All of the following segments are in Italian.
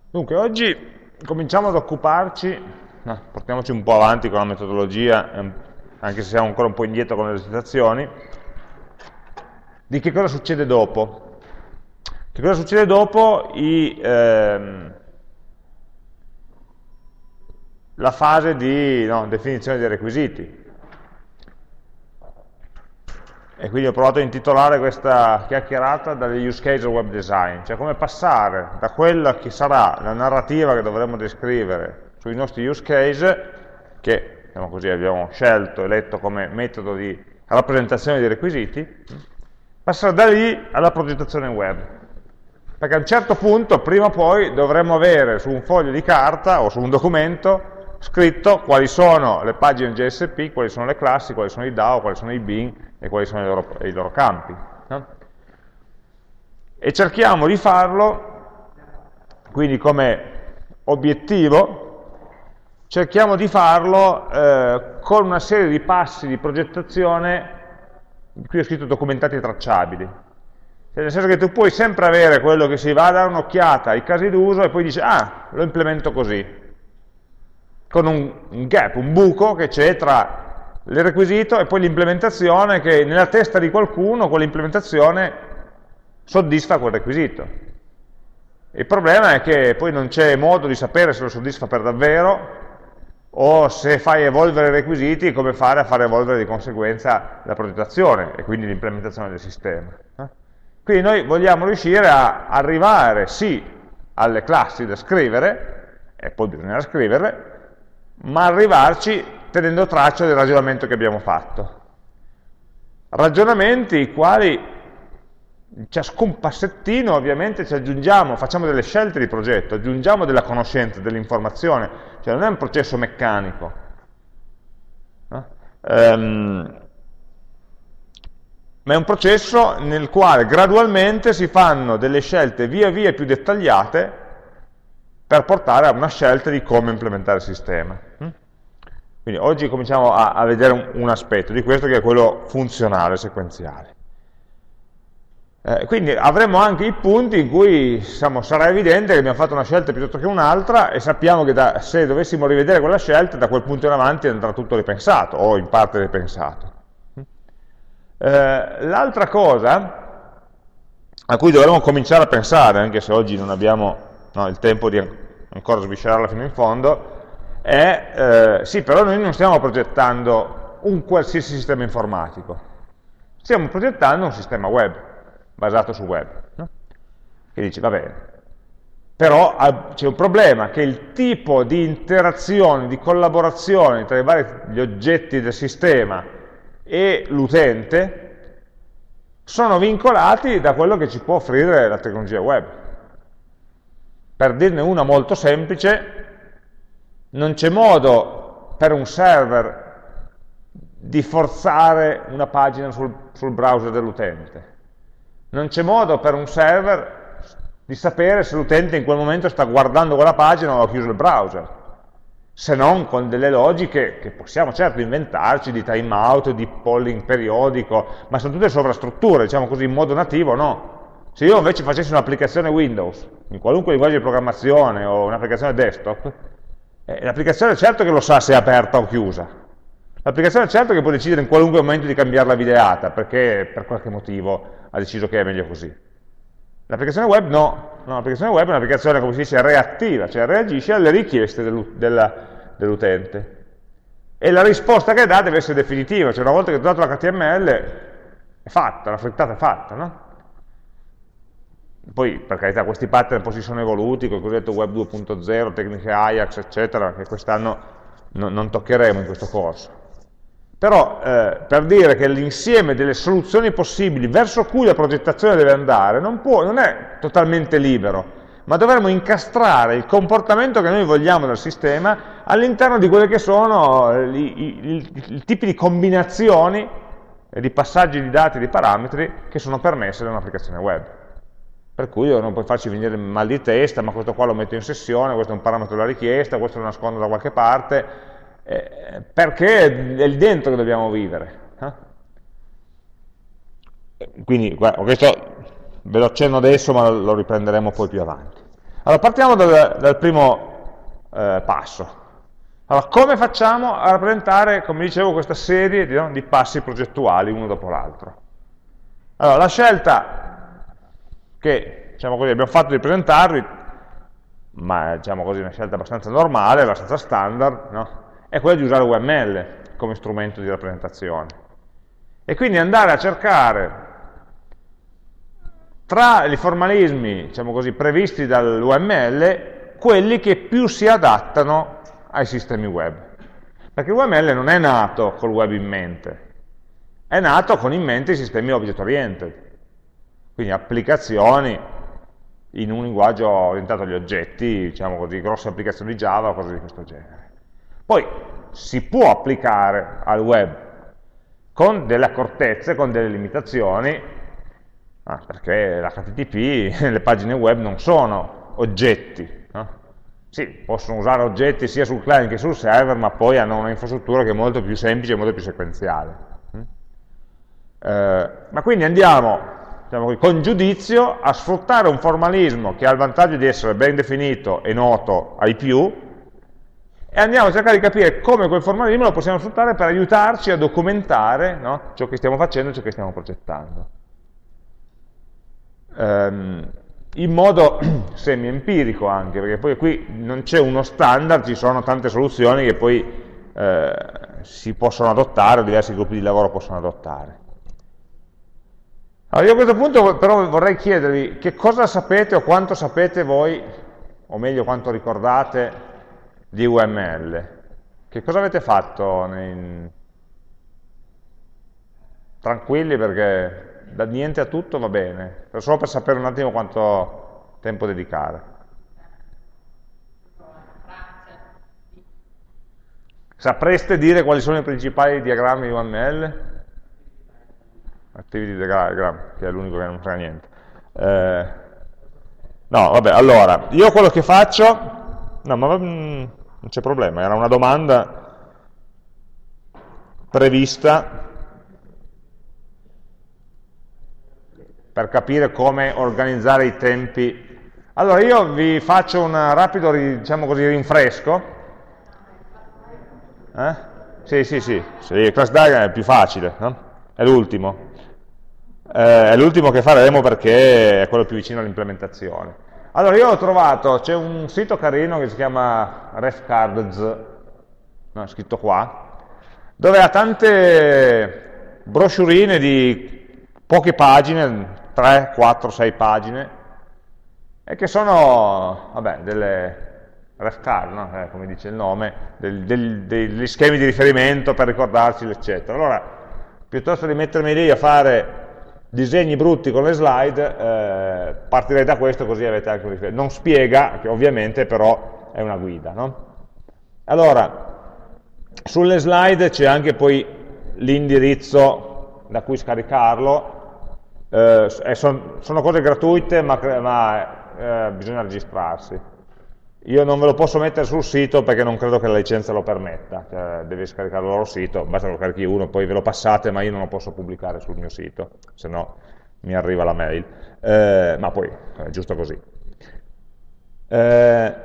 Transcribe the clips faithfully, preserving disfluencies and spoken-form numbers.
Dunque, oggi cominciamo ad occuparci, no, portiamoci un po' avanti con la metodologia, ehm, anche se siamo ancora un po' indietro con le esercitazioni, di che cosa succede dopo. Che cosa succede dopo i, ehm, la fase di no, definizione dei requisiti. E quindi ho provato a intitolare questa chiacchierata dagli use case al web design, cioè come passare da quella che sarà la narrativa che dovremo descrivere sui nostri use case, che diciamo così, abbiamo scelto, eletto come metodo di rappresentazione dei requisiti, passare da lì alla progettazione web. Perché a un certo punto, prima o poi, dovremo avere su un foglio di carta o su un documento scritto quali sono le pagine J S P, quali sono le classi, quali sono i D A O, quali sono i bin e quali sono i loro, i loro campi. No? E cerchiamo di farlo, quindi come obiettivo, cerchiamo di farlo eh, con una serie di passi di progettazione, qui ho scritto documentati e tracciabili. Cioè, nel senso che tu puoi sempre avere quello che si va a dare un'occhiata ai casi d'uso e poi dici, ah, lo implemento così, con un, un gap, un buco che c'è tra il requisito e poi l'implementazione, che nella testa di qualcuno quell'implementazione soddisfa quel requisito. Il problema è che poi non c'è modo di sapere se lo soddisfa per davvero, o se fai evolvere i requisiti, come fare a fare evolvere di conseguenza la progettazione e quindi l'implementazione del sistema. Quindi noi vogliamo riuscire a arrivare sì alle classi da scrivere, e poi bisognerà scriverle, ma arrivarci tenendo traccia del ragionamento che abbiamo fatto. Ragionamenti i quali in ciascun passettino ovviamente ci aggiungiamo, facciamo delle scelte di progetto, aggiungiamo della conoscenza, dell'informazione, cioè non è un processo meccanico. No? Ehm, ma è un processo nel quale gradualmente si fanno delle scelte via via più dettagliate per portare a una scelta di come implementare il sistema. Quindi oggi cominciamo a, a vedere un, un aspetto di questo che è quello funzionale, sequenziale. Eh, quindi avremo anche i punti in cui diciamo, sarà evidente che abbiamo fatto una scelta piuttosto che un'altra e sappiamo che da, se dovessimo rivedere quella scelta, da quel punto in avanti andrà tutto ripensato, o in parte ripensato. Eh, L'altra cosa a cui dovremmo cominciare a pensare, anche se oggi non abbiamo no, il tempo di ancora sviscerarla fino in fondo, è, eh, sì, però noi non stiamo progettando un qualsiasi sistema informatico, stiamo progettando un sistema web, basato su web. No? Che dici, va bene, però c'è un problema, che il tipo di interazione, di collaborazione tra i vari gli oggetti del sistema e l'utente sono vincolati da quello che ci può offrire la tecnologia web. Per dirne una molto semplice, non c'è modo per un server di forzare una pagina sul, sul browser dell'utente. Non c'è modo per un server di sapere se l'utente in quel momento sta guardando quella pagina o ha chiuso il browser, se non con delle logiche che possiamo certo inventarci, di timeout, di polling periodico, ma sono tutte sovrastrutture, diciamo così, in modo nativo no. Se io invece facessi un'applicazione Windows, in qualunque linguaggio di programmazione o un'applicazione desktop, eh, l'applicazione certo che lo sa se è aperta o chiusa. L'applicazione certo che può decidere in qualunque momento di cambiare la videata, perché per qualche motivo ha deciso che è meglio così. L'applicazione web no, no l'applicazione web è un'applicazione, come si dice, reattiva, cioè reagisce alle richieste dell'utente. E la risposta che dà deve essere definitiva, cioè una volta che ho dato l'H T M L è fatta, la frittata è fatta, no? Poi, per carità, questi pattern poi si sono evoluti, con il cosiddetto web due punto zero, tecniche Ajax, eccetera, che quest'anno no, non toccheremo in questo corso. Però, eh, per dire che l'insieme delle soluzioni possibili verso cui la progettazione deve andare non, può, non è totalmente libero, ma dovremo incastrare il comportamento che noi vogliamo dal sistema all'interno di quelle che sono i, i, i, i tipi di combinazioni e di passaggi di dati e di parametri che sono permesse da un'applicazione web. Per cui non puoi farci venire mal di testa, ma questo qua lo metto in sessione, questo è un parametro della richiesta, questo lo nascondo da qualche parte, eh, perché è lì dentro che dobbiamo vivere. Eh? Quindi, guarda, questo ve lo accenno adesso, ma lo riprenderemo poi più avanti. Allora, partiamo dal, dal primo eh, passo. Allora, come facciamo a rappresentare, come dicevo, questa serie di, no, di passi progettuali, uno dopo l'altro? Allora, la scelta che, diciamo così, abbiamo fatto di presentarvi, ma diciamo così, una scelta abbastanza normale, abbastanza standard, no? È quella di usare U M L come strumento di rappresentazione. E quindi andare a cercare tra i formalismi, diciamo così, previsti dall'U M L, quelli che più si adattano ai sistemi web. Perché l'U M L non è nato col web in mente, è nato con in mente i sistemi object oriented, quindi applicazioni in un linguaggio orientato agli oggetti, diciamo così, grosse applicazioni Java o cose di questo genere. Poi si può applicare al web con delle accortezze, con delle limitazioni, ah, perché l'H T T P, le pagine web non sono oggetti, no? Sì, possono usare oggetti sia sul client che sul server, ma poi hanno un'infrastruttura che è molto più semplice e molto più sequenziale. Eh, ma quindi andiamo, diciamo così, con giudizio a sfruttare un formalismo che ha il vantaggio di essere ben definito e noto ai più, e andiamo a cercare di capire come quel formalismo lo possiamo sfruttare per aiutarci a documentare, no, ciò che stiamo facendo e ciò che stiamo progettando. Um, in modo semi-empirico anche, perché poi qui non c'è uno standard, ci sono tante soluzioni che poi eh, si possono adottare, o diversi gruppi di lavoro possono adottare. Allora io a questo punto però vorrei chiedervi che cosa sapete o quanto sapete voi, o meglio quanto ricordate, di U M L. Che cosa avete fatto? Nei... Tranquilli, perché da niente a tutto va bene, solo per sapere un attimo quanto tempo dedicare. Sapreste dire quali sono i principali diagrammi di U M L? Activity diagram, che è l'unico che non frega niente. Eh, no, vabbè, allora, io quello che faccio, no, ma mh, non c'è problema, era una domanda prevista per capire come organizzare i tempi. Allora io vi faccio un rapido, diciamo così, rinfresco. Eh? Sì, sì, sì, sì, il class diagram è più facile, no? È l'ultimo. Eh, è l'ultimo che faremo perché è quello più vicino all'implementazione. Allora io ho trovato, c'è un sito carino che si chiama RefCards, no, scritto qua, dove ha tante brochurine di poche pagine, tre, quattro, sei pagine, e che sono, vabbè, delle refcard, no? eh, come dice il nome, del, del, degli schemi di riferimento per ricordarci, eccetera. Allora, piuttosto di mettermi lì a fare disegni brutti con le slide, eh, partirei da questo, così avete anche un riferimento. Non spiega, ovviamente, però è una guida, no? Allora, sulle slide c'è anche poi l'indirizzo da cui scaricarlo. Eh, son, sono cose gratuite, ma, ma eh, bisogna registrarsi. Io non ve lo posso mettere sul sito perché non credo che la licenza lo permetta, cioè, devi scaricare il loro sito, basta che lo carichi uno, poi ve lo passate, ma io non lo posso pubblicare sul mio sito, se no mi arriva la mail, eh, ma poi è giusto così. Eh,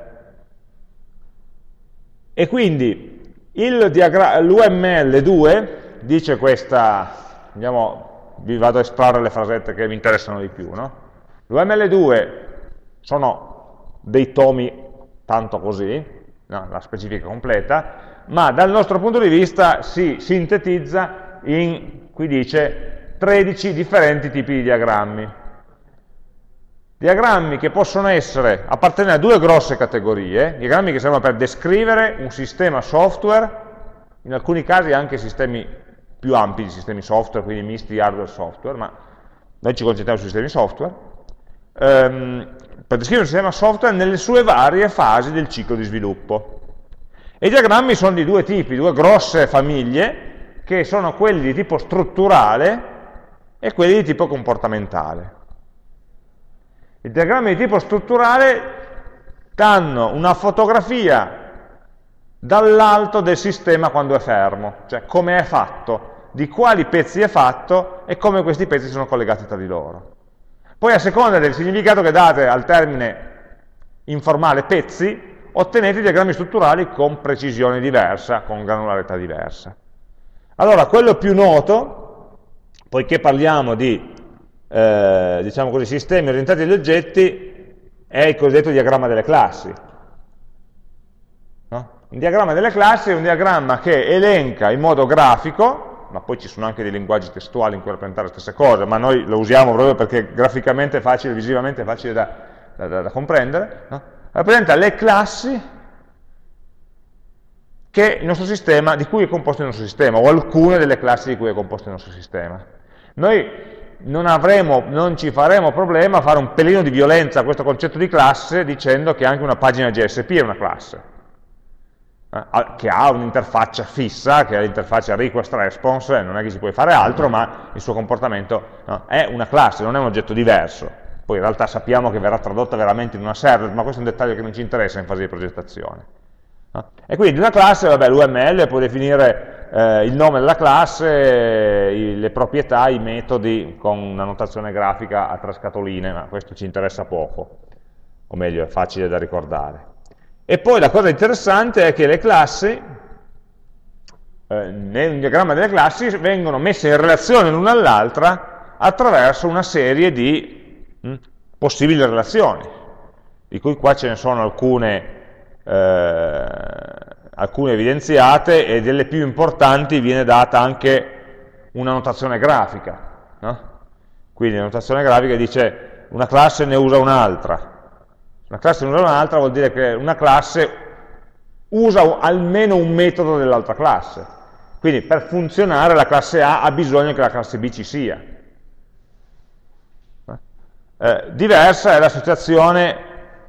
e quindi l'U M L due dice questa, andiamo, vi vado a estrarre le frasette che mi interessano di più, no? L'U M L due sono dei tomi tanto così, no, la specifica completa, ma dal nostro punto di vista si sintetizza in, qui dice, tredici differenti tipi di diagrammi. Diagrammi che possono essere, appartenere a due grosse categorie, diagrammi che servono per descrivere un sistema software, in alcuni casi anche sistemi più ampi di sistemi software, quindi misti hardware e software, ma noi ci concentriamo sui sistemi software, ehm, per descrivere un sistema software nelle sue varie fasi del ciclo di sviluppo. E i diagrammi sono di due tipi, due grosse famiglie, che sono quelli di tipo strutturale e quelli di tipo comportamentale. I diagrammi di tipo strutturale danno una fotografia dall'alto del sistema quando è fermo, cioè come è fatto, di quali pezzi è fatto e come questi pezzi sono collegati tra di loro. Poi a seconda del significato che date al termine informale pezzi, ottenete diagrammi strutturali con precisione diversa, con granularità diversa. Allora, quello più noto, poiché parliamo di eh, diciamo così, sistemi orientati agli oggetti, è il cosiddetto diagramma delle classi. No? Un diagramma delle classi è un diagramma che elenca in modo grafico, ma poi ci sono anche dei linguaggi testuali in cui rappresentare le stesse cose, ma noi lo usiamo proprio perché graficamente è facile, visivamente è facile da, da, da, da comprendere, no? Rappresenta le classi che il nostro sistema, di cui è composto il nostro sistema, o alcune delle classi di cui è composto il nostro sistema. Noi non, avremo, non ci faremo problema a fare un pelino di violenza a questo concetto di classe dicendo che anche una pagina J S P è una classe, eh, che ha un'interfaccia fissa, che è l'interfaccia request-response, non è che si può fare altro, ma il suo comportamento no, è una classe, non è un oggetto diverso. Poi in realtà sappiamo che verrà tradotta veramente in una server, ma questo è un dettaglio che non ci interessa in fase di progettazione. E quindi una classe, vabbè, l'U M L può definire eh, il nome della classe, i, le proprietà, i metodi con una notazione grafica a tre scatoline, ma questo ci interessa poco, o meglio è facile da ricordare. E poi la cosa interessante è che le classi, eh, nel diagramma delle classi, vengono messe in relazione l'una all'altra attraverso una serie di mh, possibili relazioni, di cui qua ce ne sono alcune Eh, alcune evidenziate, e delle più importanti viene data anche una notazione grafica, no? Quindi la notazione grafica dice una classe ne usa un'altra, una classe ne usa un'altra vuol dire che una classe usa almeno un metodo dell'altra classe, quindi per funzionare la classe A ha bisogno che la classe B ci sia. Eh, diversa è la situazione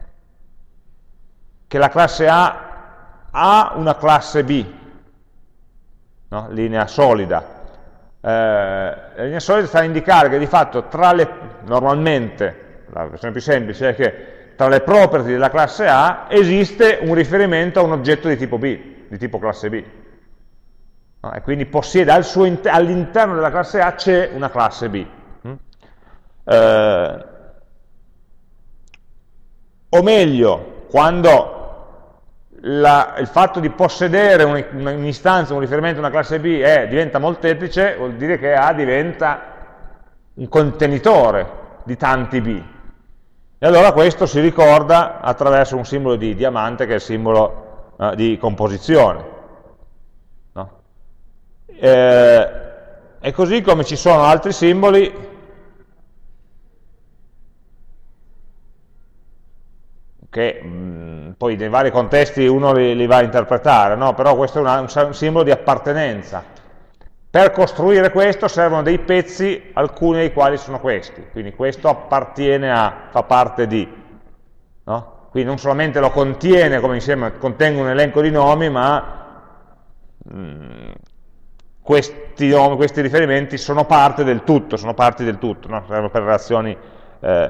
che la classe A ha una classe B, no? Linea solida. Eh, la linea solida sta a indicare che di fatto tra le, normalmente, la versione più semplice è che tra le property della classe A esiste un riferimento a un oggetto di tipo B, di tipo classe B. No? E quindi possiede al suo all'interno della classe A c'è una classe B. Mm? Eh, o meglio, quando La, il fatto di possedere un'istanza, un riferimento a una classe B è, diventa molteplice, vuol dire che A diventa un contenitore di tanti B. E allora questo si ricorda attraverso un simbolo di diamante che è il simbolo uh, di composizione. No? Eh, e così come ci sono altri simboli che mh, poi nei vari contesti uno li, li va a interpretare, no? Però questo è una, un simbolo di appartenenza. Per costruire questo servono dei pezzi, alcuni dei quali sono questi, quindi questo appartiene a, fa parte di, no? Quindi non solamente lo contiene come insieme, contenga un elenco di nomi, ma mh, questi, nomi, questi riferimenti sono parte del tutto, sono parti del tutto, no? Servono per relazioni eh,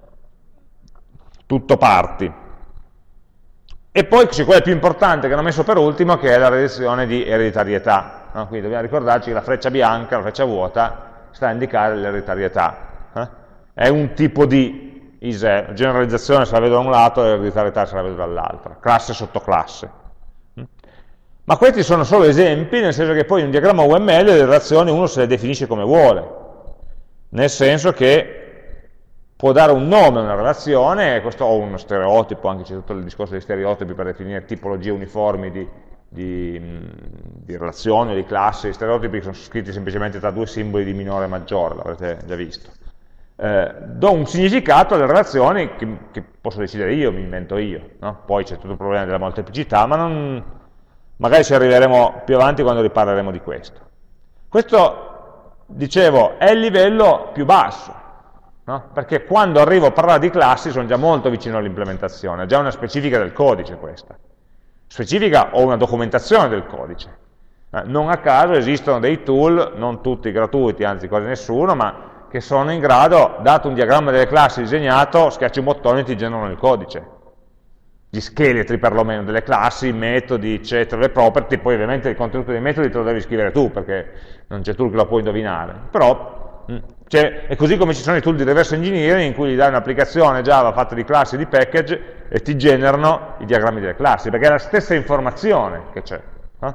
tutto parti. E poi c'è quella più importante che hanno messo per ultimo, che è la relazione di ereditarietà. No? Quindi dobbiamo ricordarci che la freccia bianca, la freccia vuota, sta a indicare l'ereditarietà. Eh? È un tipo di I S E, la generalizzazione se la vedo da un lato e l'ereditarietà se la vedo dall'altro, classe sotto classe. Ma questi sono solo esempi, nel senso che poi in un diagramma U M L le relazioni uno se le definisce come vuole, nel senso che può dare un nome a una relazione, questo o uno stereotipo, anche c'è tutto il discorso dei stereotipi per definire tipologie uniformi di, di, di relazioni o di classi. Gli stereotipi sono scritti semplicemente tra due simboli di minore e maggiore, l'avrete già visto. Eh, do un significato alle relazioni che, che posso decidere io, mi invento io, no? Poi c'è tutto il problema della molteplicità, ma non, magari ci arriveremo più avanti quando riparleremo di questo. Questo, dicevo, è il livello più basso. No? Perché quando arrivo a parlare di classi sono già molto vicino all'implementazione, è già una specifica del codice questa. Specifica o una documentazione del codice. Eh, non a caso esistono dei tool, non tutti gratuiti, anzi quasi nessuno, ma che sono in grado, dato un diagramma delle classi disegnato, schiacci un bottone e ti generano il codice. Gli scheletri perlomeno delle classi, i metodi, eccetera, le property, poi ovviamente il contenuto dei metodi te lo devi scrivere tu, perché non c'è tool che lo può indovinare. Però, mh, Cioè, è così come ci sono i tool di reverse engineering in cui gli dai un'applicazione Java fatta di classi e di package e ti generano i diagrammi delle classi, perché è la stessa informazione che c'è. Eh?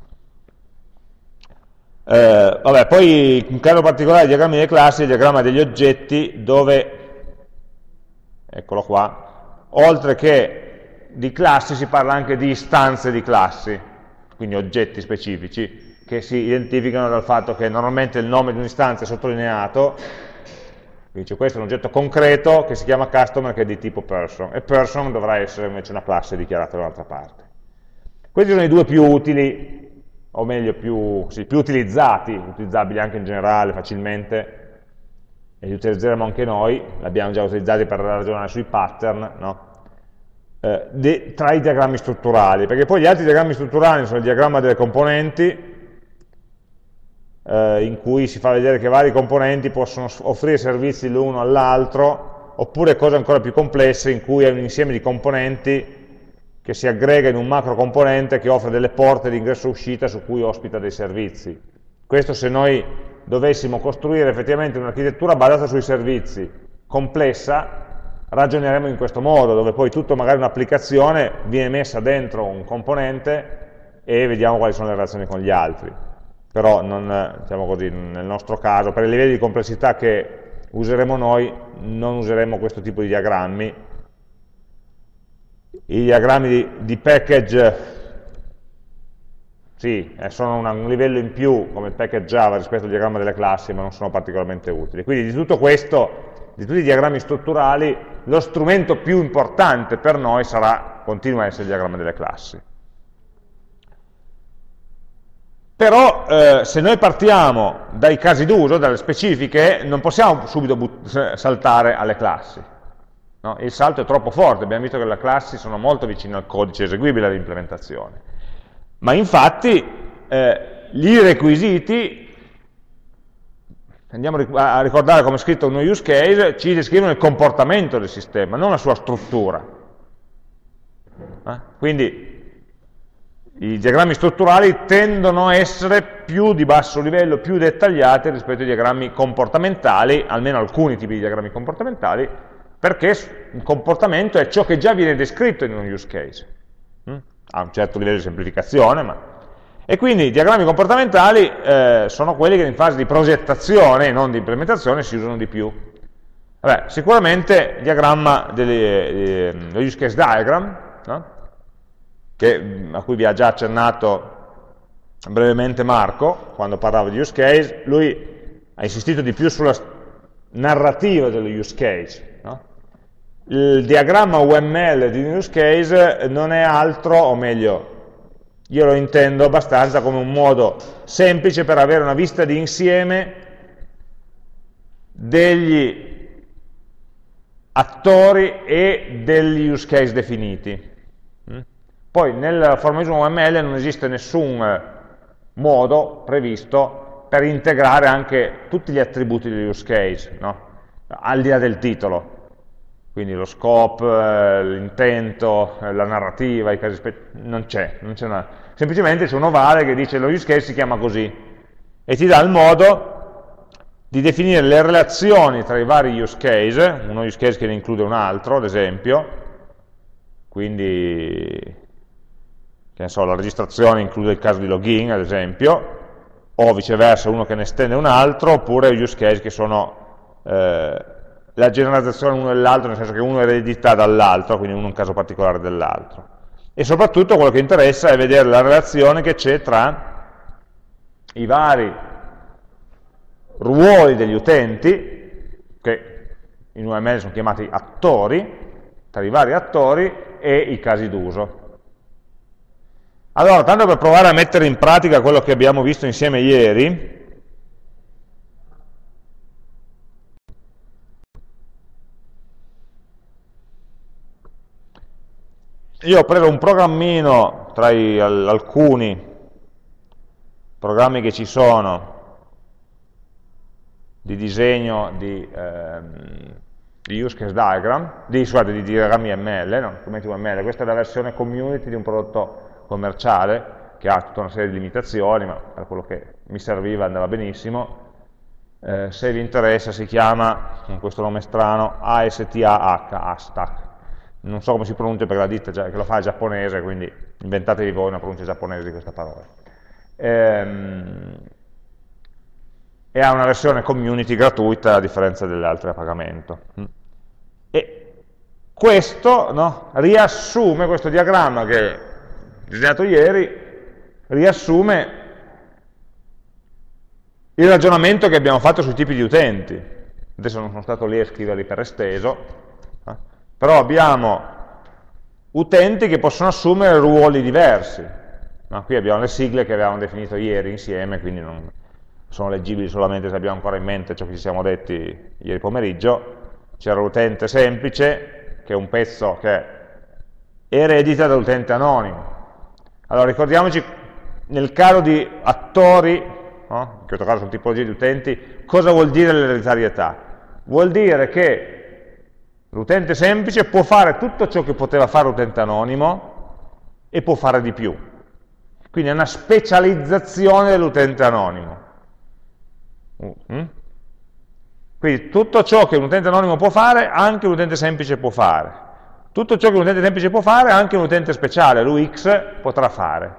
Eh, vabbè, poi in caso particolare i diagrammi delle classi, il diagramma degli oggetti, dove, eccolo qua, oltre che di classi si parla anche di istanze di classi, quindi oggetti specifici, che si identificano dal fatto che normalmente il nome di un'istanza è sottolineato, quindi c'è questo è un oggetto concreto che si chiama customer che è di tipo person, e person dovrà essere invece una classe dichiarata da un'altra parte. Questi sono i due più utili, o meglio più, sì, più utilizzati, utilizzabili anche in generale facilmente, e li utilizzeremo anche noi, li abbiamo già utilizzati per ragionare sui pattern, no? eh, de, tra i diagrammi strutturali, perché poi gli altri diagrammi strutturali sono il diagramma delle componenti, eh, in cui si fa vedere che vari componenti possono offrire servizi l'uno all'altro, oppure cose ancora più complesse in cui è un insieme di componenti che si aggrega in un macro componente che offre delle porte di ingresso e uscita su cui ospita dei servizi. Questo se noi dovessimo costruire effettivamente un'architettura basata sui servizi complessa, ragioneremo in questo modo, dove poi tutto magari un'applicazione viene messa dentro un componente e vediamo quali sono le relazioni con gli altri. Però non, diciamo così, nel nostro caso, per i livelli di complessità che useremo noi, non useremo questo tipo di diagrammi. I diagrammi di, di package, sì, eh, sono una, un livello in più come il package Java rispetto al diagramma delle classi, ma non sono particolarmente utili. Quindi di tutto questo, di tutti i diagrammi strutturali, lo strumento più importante per noi sarà, continua a essere il diagramma delle classi. Però eh, se noi partiamo dai casi d'uso, dalle specifiche, non possiamo subito saltare alle classi. No? Il salto è troppo forte, abbiamo visto che le classi sono molto vicine al codice eseguibile dell'implementazione. Ma infatti eh, i requisiti, andiamo a ricordare come è scritto uno use case, ci descrivono il comportamento del sistema, non la sua struttura. Eh? Quindi i diagrammi strutturali tendono a essere più di basso livello, più dettagliati rispetto ai diagrammi comportamentali, almeno alcuni tipi di diagrammi comportamentali, perché il comportamento è ciò che già viene descritto in un use case. Mm? Ha un certo livello di semplificazione, ma... E quindi i diagrammi comportamentali eh, sono quelli che in fase di progettazione, non di implementazione, si usano di più. Vabbè, sicuramente il diagramma delle, eh, lo use case diagram, no? Che, a cui vi ha già accennato brevemente Marco, quando parlava di use case, lui ha insistito di più sulla narrativa dello use case. No? Il diagramma U M L di un use case non è altro, o meglio, io lo intendo abbastanza come un modo semplice per avere una vista di insieme degli attori e degli use case definiti. Poi nel formalismo U M L non esiste nessun modo previsto per integrare anche tutti gli attributi degli use case, no? Al di là del titolo. Quindi lo scope, l'intento, la narrativa, i casi non c'è, non c'è una... semplicemente c'è un ovale che dice lo use case si chiama così e ti dà il modo di definire le relazioni tra i vari use case, uno use case che ne include un altro, ad esempio, quindi... che ne so, la registrazione include il caso di login, ad esempio, o viceversa uno che ne estende un altro, oppure use case che sono eh, la generalizzazione uno dell'altro, nel senso che uno eredita dall'altro, quindi uno è un caso particolare dell'altro. E soprattutto quello che interessa è vedere la relazione che c'è tra i vari ruoli degli utenti, che in U M L sono chiamati attori, tra i vari attori e i casi d'uso. Allora, tanto per provare a mettere in pratica quello che abbiamo visto insieme ieri, io ho preso un programmino tra i, alcuni programmi che ci sono di disegno di, ehm, di use case diagram, di, scusate, di diagrammi M L, no, strumenti U M L, questa è la versione community di un prodotto commerciale che ha tutta una serie di limitazioni, ma per quello che mi serviva andava benissimo. eh, se vi interessa si chiama, con questo nome strano, A S T A H, Hashtag. Non so come si pronuncia perché la ditta già, che lo fa è giapponese, quindi inventatevi voi una pronuncia giapponese di questa parola. Ehm, e ha una versione community gratuita a differenza delle altre a pagamento. E questo, no, riassume, questo diagramma che ho disegnato ieri, riassume il ragionamento che abbiamo fatto sui tipi di utenti. Adesso non sono stato lì a scriverli per esteso, eh, però abbiamo utenti che possono assumere ruoli diversi. No, qui abbiamo le sigle che avevamo definito ieri insieme, quindi non sono leggibili solamente se abbiamo ancora in mente ciò che ci siamo detti ieri pomeriggio. C'era l'utente semplice, che è un pezzo che eredita dall'utente anonimo. Allora ricordiamoci, nel caso di attori, no? In questo caso sono tipologie di utenti, cosa vuol dire l'ereditarietà? Vuol dire che l'utente semplice può fare tutto ciò che poteva fare l'utente anonimo e può fare di più. Quindi è una specializzazione dell'utente anonimo. Mm? Quindi tutto ciò che un utente anonimo può fare, anche un utente semplice può fare. Tutto ciò che un utente semplice può fare, anche un utente speciale, l'U X, potrà fare.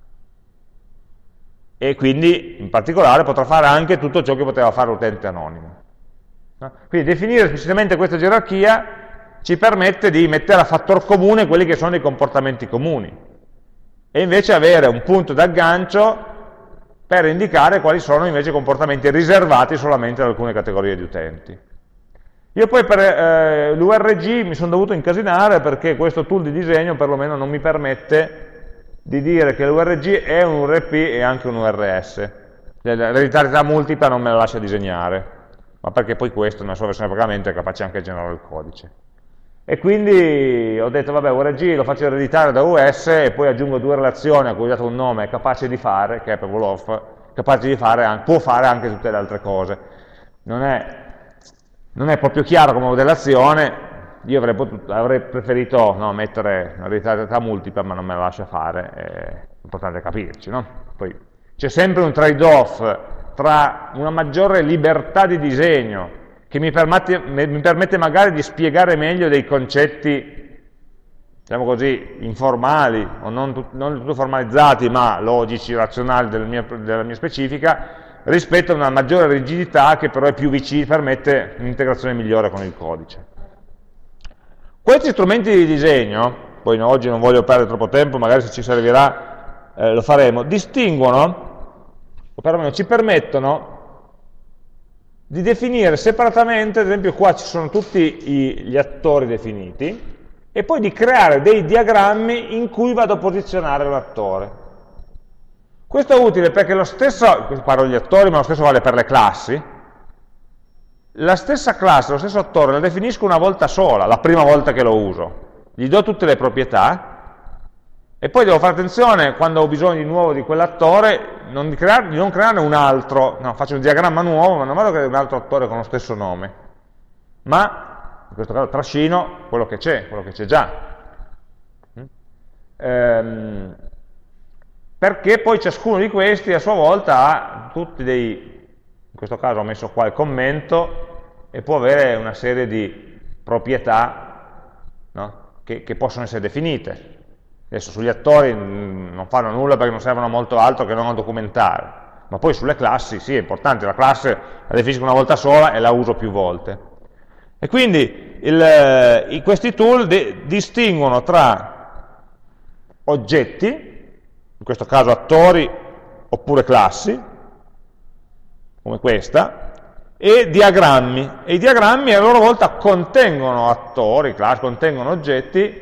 E quindi, in particolare, potrà fare anche tutto ciò che poteva fare l'utente anonimo. Quindi definire esplicitamente questa gerarchia ci permette di mettere a fattor comune quelli che sono i comportamenti comuni e invece avere un punto d'aggancio per indicare quali sono invece i comportamenti riservati solamente ad alcune categorie di utenti. Io poi per eh, l'U R G mi sono dovuto incasinare perché questo tool di disegno perlomeno non mi permette di dire che l'U R G è un U R P e anche un U R S. L'ereditarietà multipla non me la lascia disegnare, ma perché poi questo nella sua versione di pagamento è capace anche di generare il codice. E quindi ho detto, vabbè, U R G lo faccio ereditare da U S e poi aggiungo due relazioni a cui ho dato un nome capace di fare, capable of, capace di fare, può fare anche tutte le altre cose. Non è, non è proprio chiaro come modellazione, io avrei, potuto, avrei preferito no, mettere un'ereditarietà multipla, ma non me la lascia fare, è importante capirci, no? Poi c'è sempre un trade-off tra una maggiore libertà di disegno, che mi permette, mi permette magari di spiegare meglio dei concetti, diciamo così, informali, o non, non tutto formalizzati, ma logici, razionali della mia, della mia specifica, rispetto a una maggiore rigidità che però è più vicina, permette un'integrazione migliore con il codice. Questi strumenti di disegno, poi oggi non voglio perdere troppo tempo, magari se ci servirà eh, lo faremo, distinguono, o perlomeno ci permettono di definire separatamente, ad esempio qua ci sono tutti i, gli attori definiti, e poi di creare dei diagrammi in cui vado a posizionare l'attore. Questo è utile perché lo stesso, parlo degli attori, ma lo stesso vale per le classi, la stessa classe, lo stesso attore, la definisco una volta sola, la prima volta che lo uso. Gli do tutte le proprietà, e poi devo fare attenzione, quando ho bisogno di nuovo di quell'attore, non di, crear, di non crearne un altro, no, faccio un diagramma nuovo, ma non vado a creare un altro attore con lo stesso nome, ma, in questo caso, trascino quello che c'è, quello che c'è già. Ehm, perché poi ciascuno di questi a sua volta ha tutti dei, in questo caso ho messo qua il commento, e può avere una serie di proprietà, no, che, che possono essere definite. Adesso sugli attori non fanno nulla perché non servono molto altro che non a documentare, ma poi sulle classi sì, è importante, la classe la definisco una volta sola e la uso più volte. E quindi il, i, questi tool de, distinguono tra oggetti, in questo caso attori oppure classi, come questa, e diagrammi. E i diagrammi a loro volta contengono attori, classi, contengono oggetti.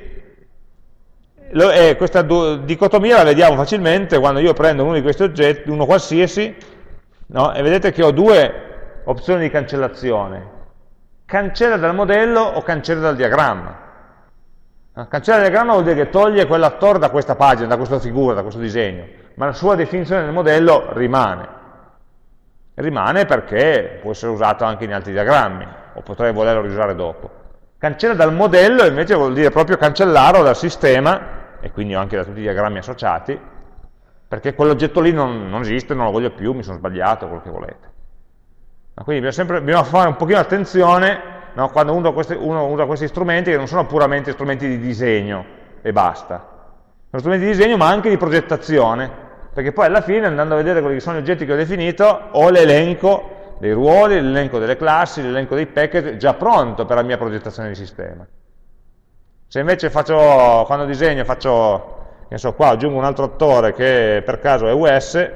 E questa dicotomia la vediamo facilmente quando io prendo uno di questi oggetti, uno qualsiasi, no? E vedete che ho due opzioni di cancellazione: cancella dal modello o cancella dal diagramma. Cancella dal diagramma vuol dire che toglie quell'attore da questa pagina, da questa figura, da questo disegno, ma la sua definizione nel modello rimane. Rimane perché può essere usato anche in altri diagrammi, o potrei volerlo riusare dopo. Cancella dal modello invece vuol dire proprio cancellarlo dal sistema, e quindi anche da tutti i diagrammi associati, perché quell'oggetto lì non, non esiste, non lo voglio più, mi sono sbagliato, quello che volete. Quindi bisogna, sempre, bisogna fare un pochino attenzione, no, quando uno, questi, uno usa questi strumenti che non sono puramente strumenti di disegno e basta. Sono strumenti di disegno ma anche di progettazione, perché poi alla fine, andando a vedere quelli che sono gli oggetti che ho definito, ho l'elenco dei ruoli, l'elenco delle classi, l'elenco dei package già pronto per la mia progettazione di sistema. Se invece faccio, quando disegno faccio, che so, qua aggiungo un altro attore che per caso è U S,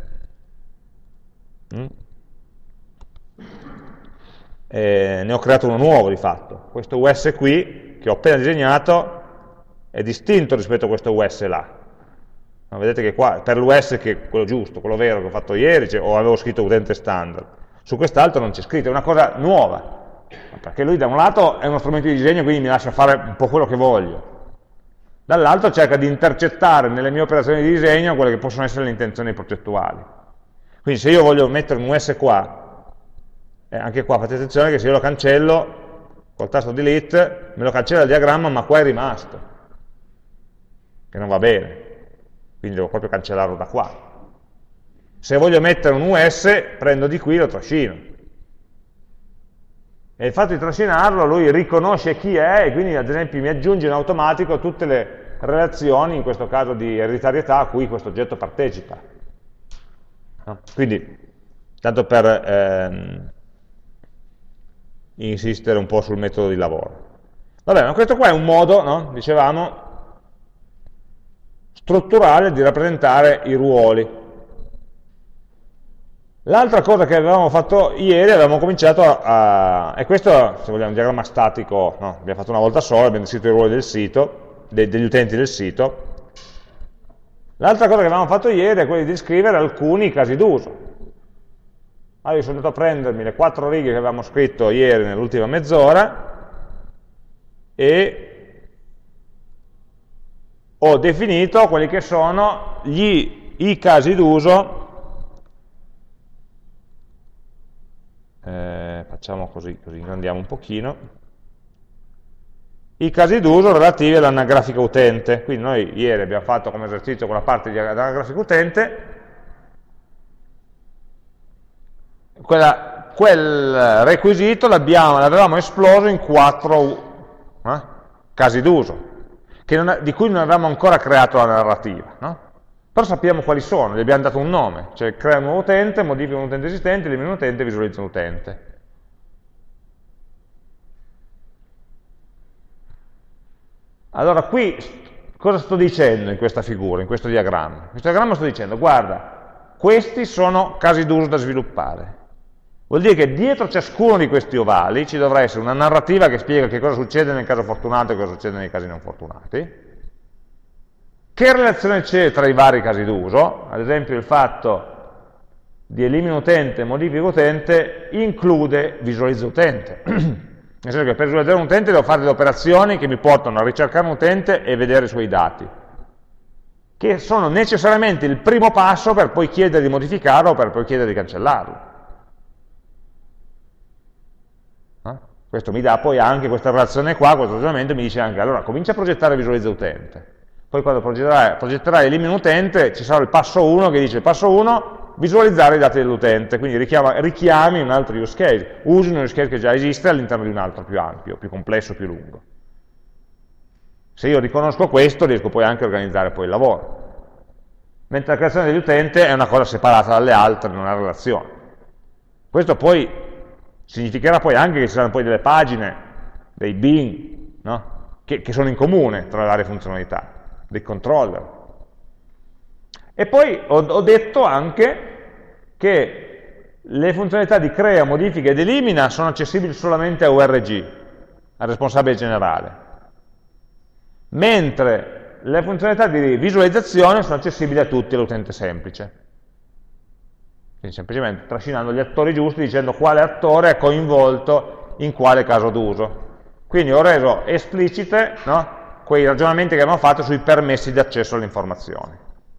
mm, e ne ho creato uno nuovo di fatto. Questo U S qui, che ho appena disegnato, è distinto rispetto a questo U S là. No, vedete che qua, per l'U S che è quello giusto, quello vero che ho fatto ieri, cioè, o avevo scritto utente standard, su quest'altro non c'è scritto, è una cosa nuova, perché lui da un lato è uno strumento di disegno, quindi mi lascia fare un po' quello che voglio, dall'altro cerca di intercettare nelle mie operazioni di disegno quelle che possono essere le intenzioni progettuali. Quindi se io voglio mettere un U S qua, eh, anche qua fate attenzione che se io lo cancello, col tasto delete, me lo cancella il diagramma, ma qua è rimasto, che non va bene, quindi devo proprio cancellarlo da qua. Se voglio mettere un U S, prendo di qui e lo trascino. E il fatto di trascinarlo, lui riconosce chi è e quindi ad esempio mi aggiunge in automatico tutte le relazioni, in questo caso di ereditarietà, a cui questo oggetto partecipa. No? Quindi, tanto per ehm, insistere un po' sul metodo di lavoro. Vabbè, ma questo qua è un modo, no? Dicevamo, strutturale di rappresentare i ruoli. L'altra cosa che avevamo fatto ieri, avevamo cominciato a... e questo, se vogliamo, un diagramma statico, no, abbiamo fatto una volta sola, abbiamo descritto i ruoli del sito, de, degli utenti del sito. L'altra cosa che avevamo fatto ieri è quella di descrivere alcuni casi d'uso. Allora io sono andato a prendermi le quattro righe che avevamo scritto ieri nell'ultima mezz'ora e ho definito quelli che sono gli, i casi d'uso. Eh, facciamo così, così ingrandiamo un pochino, i casi d'uso relativi all'anagrafica utente. Quindi noi ieri abbiamo fatto come esercizio quella parte di anagrafica utente, quella, quel requisito l'avevamo esploso in quattro eh, casi d'uso, di cui non avevamo ancora creato la narrativa, no? Però sappiamo quali sono, gli abbiamo dato un nome, cioè crea un nuovo utente, modifica un utente esistente, elimina un utente e visualizza un utente. Allora qui cosa sto dicendo in questa figura, in questo diagramma? In questo diagramma sto dicendo, guarda, questi sono casi d'uso da sviluppare. Vuol dire che dietro ciascuno di questi ovali ci dovrà essere una narrativa che spiega che cosa succede nel caso fortunato e cosa succede nei casi non fortunati. Che relazione c'è tra i vari casi d'uso? Ad esempio il fatto di elimina utente, modifica utente, include visualizza utente. Nel senso che per visualizzare un utente devo fare delle operazioni che mi portano a ricercare un utente e vedere i suoi dati, che sono necessariamente il primo passo per poi chiedere di modificarlo o per poi chiedere di cancellarlo. Eh? Questo mi dà poi anche questa relazione qua, questo ragionamento mi dice anche, allora comincia a progettare visualizza utente. Poi quando progetterai, progetterai elimina utente, ci sarà il passo uno che dice, passo uno, visualizzare i dati dell'utente, quindi richiama, richiami un altro use case, usi un use case che già esiste all'interno di un altro più ampio, più complesso, più lungo. Se io riconosco questo, riesco poi anche a organizzare poi il lavoro. Mentre la creazione dell'utente è una cosa separata dalle altre, non ha relazione. Questo poi significherà poi anche che ci saranno poi delle pagine, dei bin, no? che, che sono in comune tra le varie funzionalità, dei controller. E poi ho, ho detto anche che le funzionalità di crea, modifica ed elimina sono accessibili solamente a U R G, al responsabile generale, mentre le funzionalità di visualizzazione sono accessibili a tutti all'utente semplice. Quindi semplicemente trascinando gli attori giusti, dicendo quale attore è coinvolto in quale caso d'uso. Quindi ho reso esplicite, no, quei ragionamenti che abbiamo fatto sui permessi di accesso alle informazioni.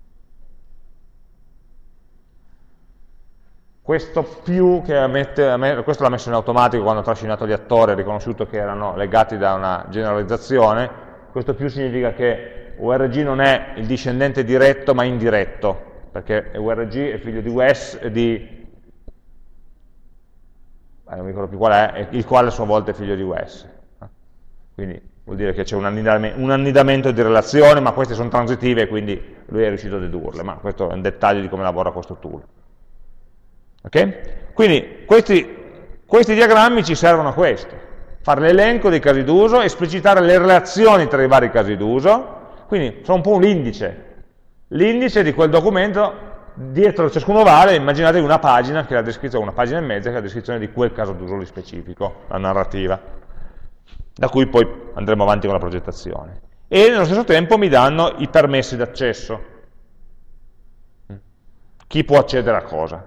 Questo più che mette, questo l'ha messo in automatico quando ho trascinato gli attori, ha riconosciuto che erano legati da una generalizzazione. Questo più significa che U R G non è il discendente diretto ma indiretto, perché U R G è figlio di U S, di eh, non mi ricordo più qual è, il quale a sua volta è figlio di U S. Quindi vuol dire che c'è un, un annidamento di relazioni, ma queste sono transitive, quindi lui è riuscito a dedurle, ma questo è un dettaglio di come lavora questo tool. Ok? Quindi questi, questi diagrammi ci servono a questo, fare l'elenco dei casi d'uso, esplicitare le relazioni tra i vari casi d'uso, quindi sono un po' un indice, l'indice di quel documento, dietro ciascuno vale, immaginate una pagina, che è la descrizione, una pagina e mezza, che è la descrizione di quel caso d'uso lì specifico, la narrativa, da cui poi andremo avanti con la progettazione. E nello stesso tempo mi danno i permessi d'accesso, chi può accedere a cosa.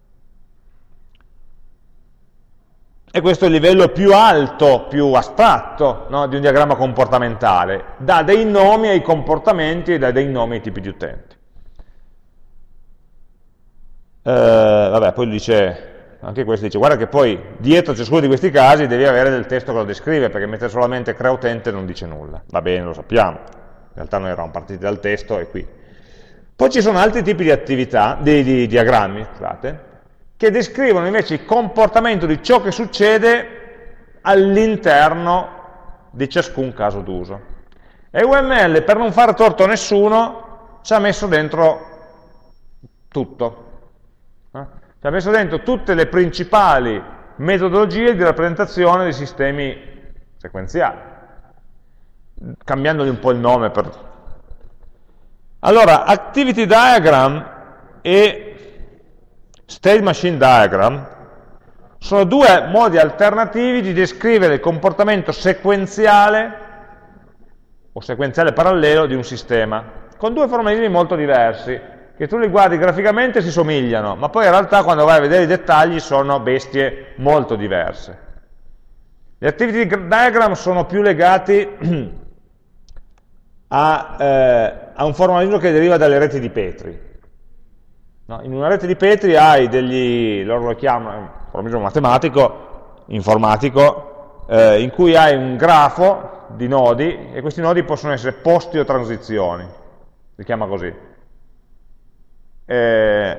E questo è il livello più alto, più astratto, no, di un diagramma comportamentale, dà dei nomi ai comportamenti e dà dei nomi ai tipi di utenti. Eh, vabbè, poi dice, anche questo dice, guarda che poi dietro ciascuno di questi casi devi avere del testo che lo descrive, perché mettere solamente crea utente non dice nulla. Va bene, lo sappiamo, in realtà noi eravamo partiti dal testo e qui. Poi ci sono altri tipi di attività, di, di diagrammi, scusate, che descrivono invece il comportamento di ciò che succede all'interno di ciascun caso d'uso. E U M L, per non fare torto a nessuno, ci ha messo dentro tutto. Eh? Ci ha messo dentro tutte le principali metodologie di rappresentazione dei sistemi sequenziali, cambiandogli un po' il nome. Per... Allora, Activity Diagram e State Machine Diagram sono due modi alternativi di descrivere il comportamento sequenziale o sequenziale parallelo di un sistema, con due formalismi molto diversi, che tu li guardi graficamente e si somigliano, ma poi in realtà quando vai a vedere i dettagli sono bestie molto diverse. Gli Activity Diagram sono più legati a, eh, a un formalismo che deriva dalle reti di Petri. No, in una rete di Petri hai degli, loro lo chiamano, un formalismo matematico, informatico, eh, in cui hai un grafo di nodi, e questi nodi possono essere posti o transizioni, si chiama così. Eh,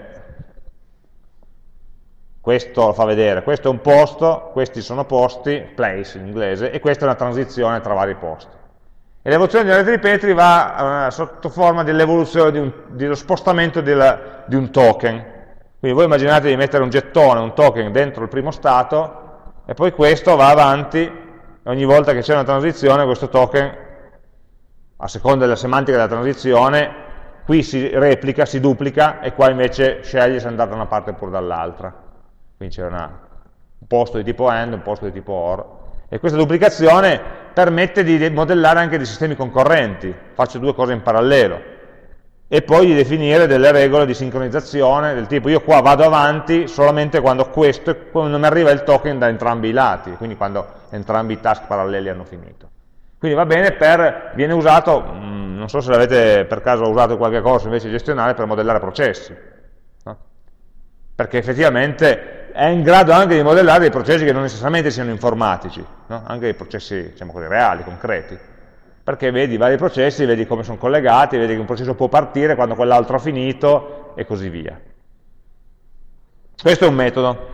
questo lo fa vedere, questo è un posto, questi sono posti, place in inglese, e questa è una transizione tra vari posti. E l'evoluzione della rete di Petri va eh, sotto forma dell'evoluzione di un, dello spostamento del, di un token. Quindi voi immaginate di mettere un gettone, un token dentro il primo stato, e poi questo va avanti, e ogni volta che c'è una transizione questo token, a seconda della semantica della transizione, qui si replica, si duplica, e qua invece sceglie se andare da una parte oppure dall'altra. Quindi c'è un posto di tipo AND, un posto di tipo OR. E questa duplicazione permette di modellare anche dei sistemi concorrenti, faccio due cose in parallelo, e poi di definire delle regole di sincronizzazione, del tipo io qua vado avanti solamente quando questo, quando mi arriva il token da entrambi i lati, quindi quando entrambi i task paralleli hanno finito. Quindi va bene per, viene usato, mh, non so se l'avete per caso usato qualche corso invece gestionale, per modellare processi, no? Perché effettivamente è in grado anche di modellare dei processi che non necessariamente siano informatici, no? Anche dei processi, diciamo così, reali, concreti, perché vedi i vari processi, vedi come sono collegati, vedi che un processo può partire quando quell'altro ha finito, e così via. Questo è un metodo.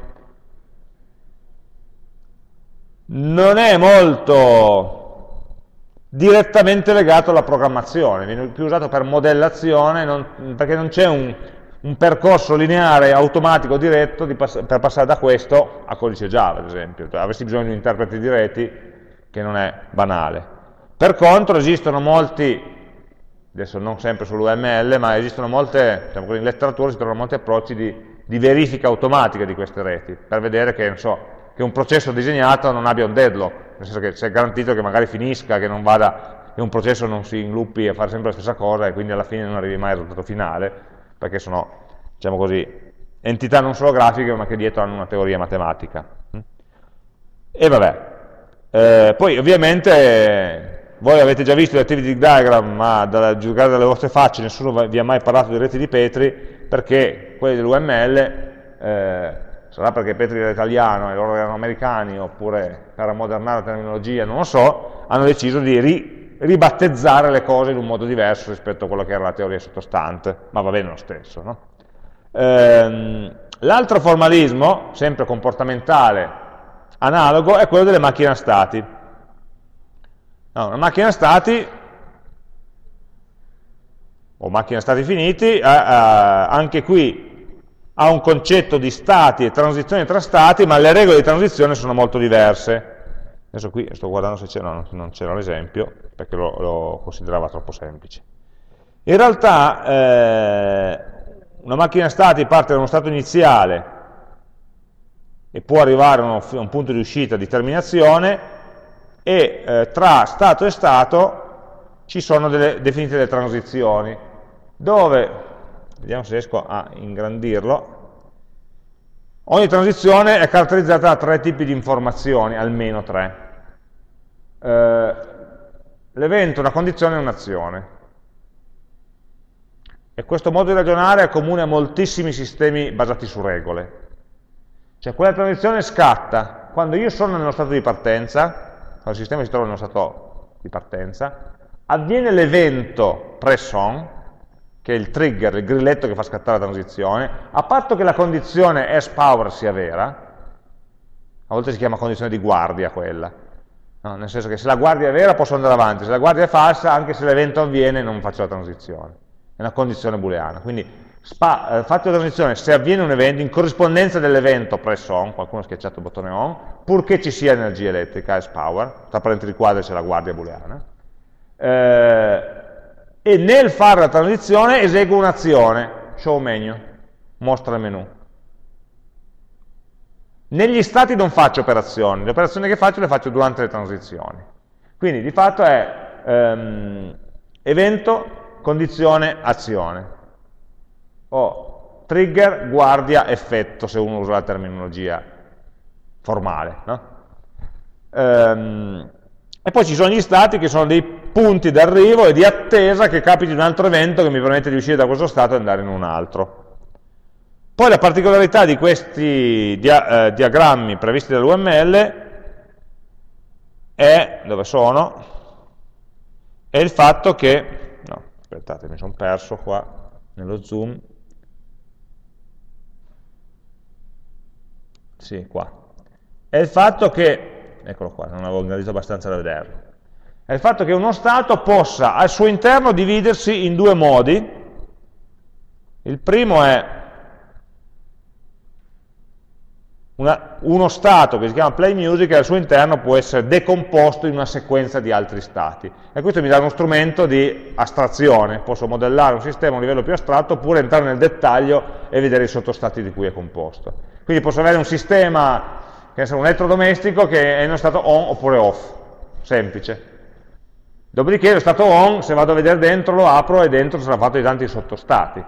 Non è molto direttamente legato alla programmazione, viene più usato per modellazione, non, perché non c'è un... un percorso lineare, automatico, diretto di pass per passare da questo a codice Java, ad esempio. Cioè, avresti bisogno di un interprete di reti che non è banale. Per contro esistono molti, adesso non sempre sull'U M L, ma esistono molte, diciamo così, in letteratura si trovano molti approcci di, di verifica automatica di queste reti, per vedere che, non so, che un processo disegnato non abbia un deadlock, nel senso che c'è garantito che magari finisca, che non vada, che un processo non si inluppi a fare sempre la stessa cosa e quindi alla fine non arrivi mai al risultato finale, perché sono, diciamo così, entità non solo grafiche, ma che dietro hanno una teoria matematica. E vabbè, eh, poi ovviamente voi avete già visto l'Activity Diagram, ma da giudicare dalle vostre facce nessuno vi ha mai parlato di reti di Petri, perché quelli dell'U M L, eh, sarà perché Petri era italiano e loro erano americani, oppure per ammodernare la terminologia, non lo so, hanno deciso di ri ribattezzare le cose in un modo diverso rispetto a quello che era la teoria sottostante, ma va bene lo stesso, no? Ehm, l'altro formalismo, sempre comportamentale, analogo è quello delle macchine a stati. No, una macchina a stati, o macchina a stati finiti, eh, eh, anche qui ha un concetto di stati e transizioni tra stati, ma le regole di transizione sono molto diverse. Adesso qui sto guardando se c'era, no, non c'era l'esempio, perché lo, lo considerava troppo semplice. In realtà eh, una macchina a stati parte da uno stato iniziale e può arrivare a un, a un punto di uscita di terminazione, e eh, tra stato e stato ci sono delle, definite delle transizioni, dove, vediamo se riesco a ingrandirlo, ogni transizione è caratterizzata da tre tipi di informazioni, almeno tre. Eh, l'evento, una condizione e un'azione. E questo modo di ragionare è comune a moltissimi sistemi basati su regole. Cioè quella transizione scatta quando io sono nello stato di partenza, quando il sistema si trova nello stato di partenza, avviene l'evento press on, che è il trigger, il grilletto che fa scattare la transizione, a patto che la condizione S power sia vera, a volte si chiama condizione di guardia quella, no? Nel senso che se la guardia è vera posso andare avanti, se la guardia è falsa, anche se l'evento avviene non faccio la transizione, è una condizione booleana. Quindi spa, eh, faccio la transizione se avviene un evento, in corrispondenza dell'evento press on, qualcuno ha schiacciato il bottone on, purché ci sia energia elettrica, S power, tra parentesi quadre c'è la guardia booleana, eh, e nel fare la transizione eseguo un'azione, show menu, mostra il menu. Negli stati non faccio operazioni, le operazioni che faccio le faccio durante le transizioni. Quindi di fatto è ehm, evento, condizione, azione. O trigger, guardia, effetto, se uno usa la terminologia formale, no? Ehm, e poi ci sono gli stati che sono dei punti d'arrivo e di attesa che capiti un altro evento che mi permette di uscire da questo stato e andare in un altro. Poi la particolarità di questi dia eh, diagrammi previsti dall'U M L è, dove sono, è il fatto che, no, aspettate, mi sono perso qua nello zoom, sì, qua, è il fatto che, eccolo qua, non avevo ingrandito abbastanza da vederlo, è il fatto che uno stato possa al suo interno dividersi in due modi. Il primo è una, uno stato che si chiama play music e al suo interno può essere decomposto in una sequenza di altri stati, e questo mi dà uno strumento di astrazione, posso modellare un sistema a un livello più astratto oppure entrare nel dettaglio e vedere i sottostati di cui è composto. Quindi posso avere un sistema, che è un elettrodomestico, che è in uno stato on oppure off, semplice. Dopodiché lo stato on, se vado a vedere dentro, lo apro e dentro sarà fatto di tanti sottostati.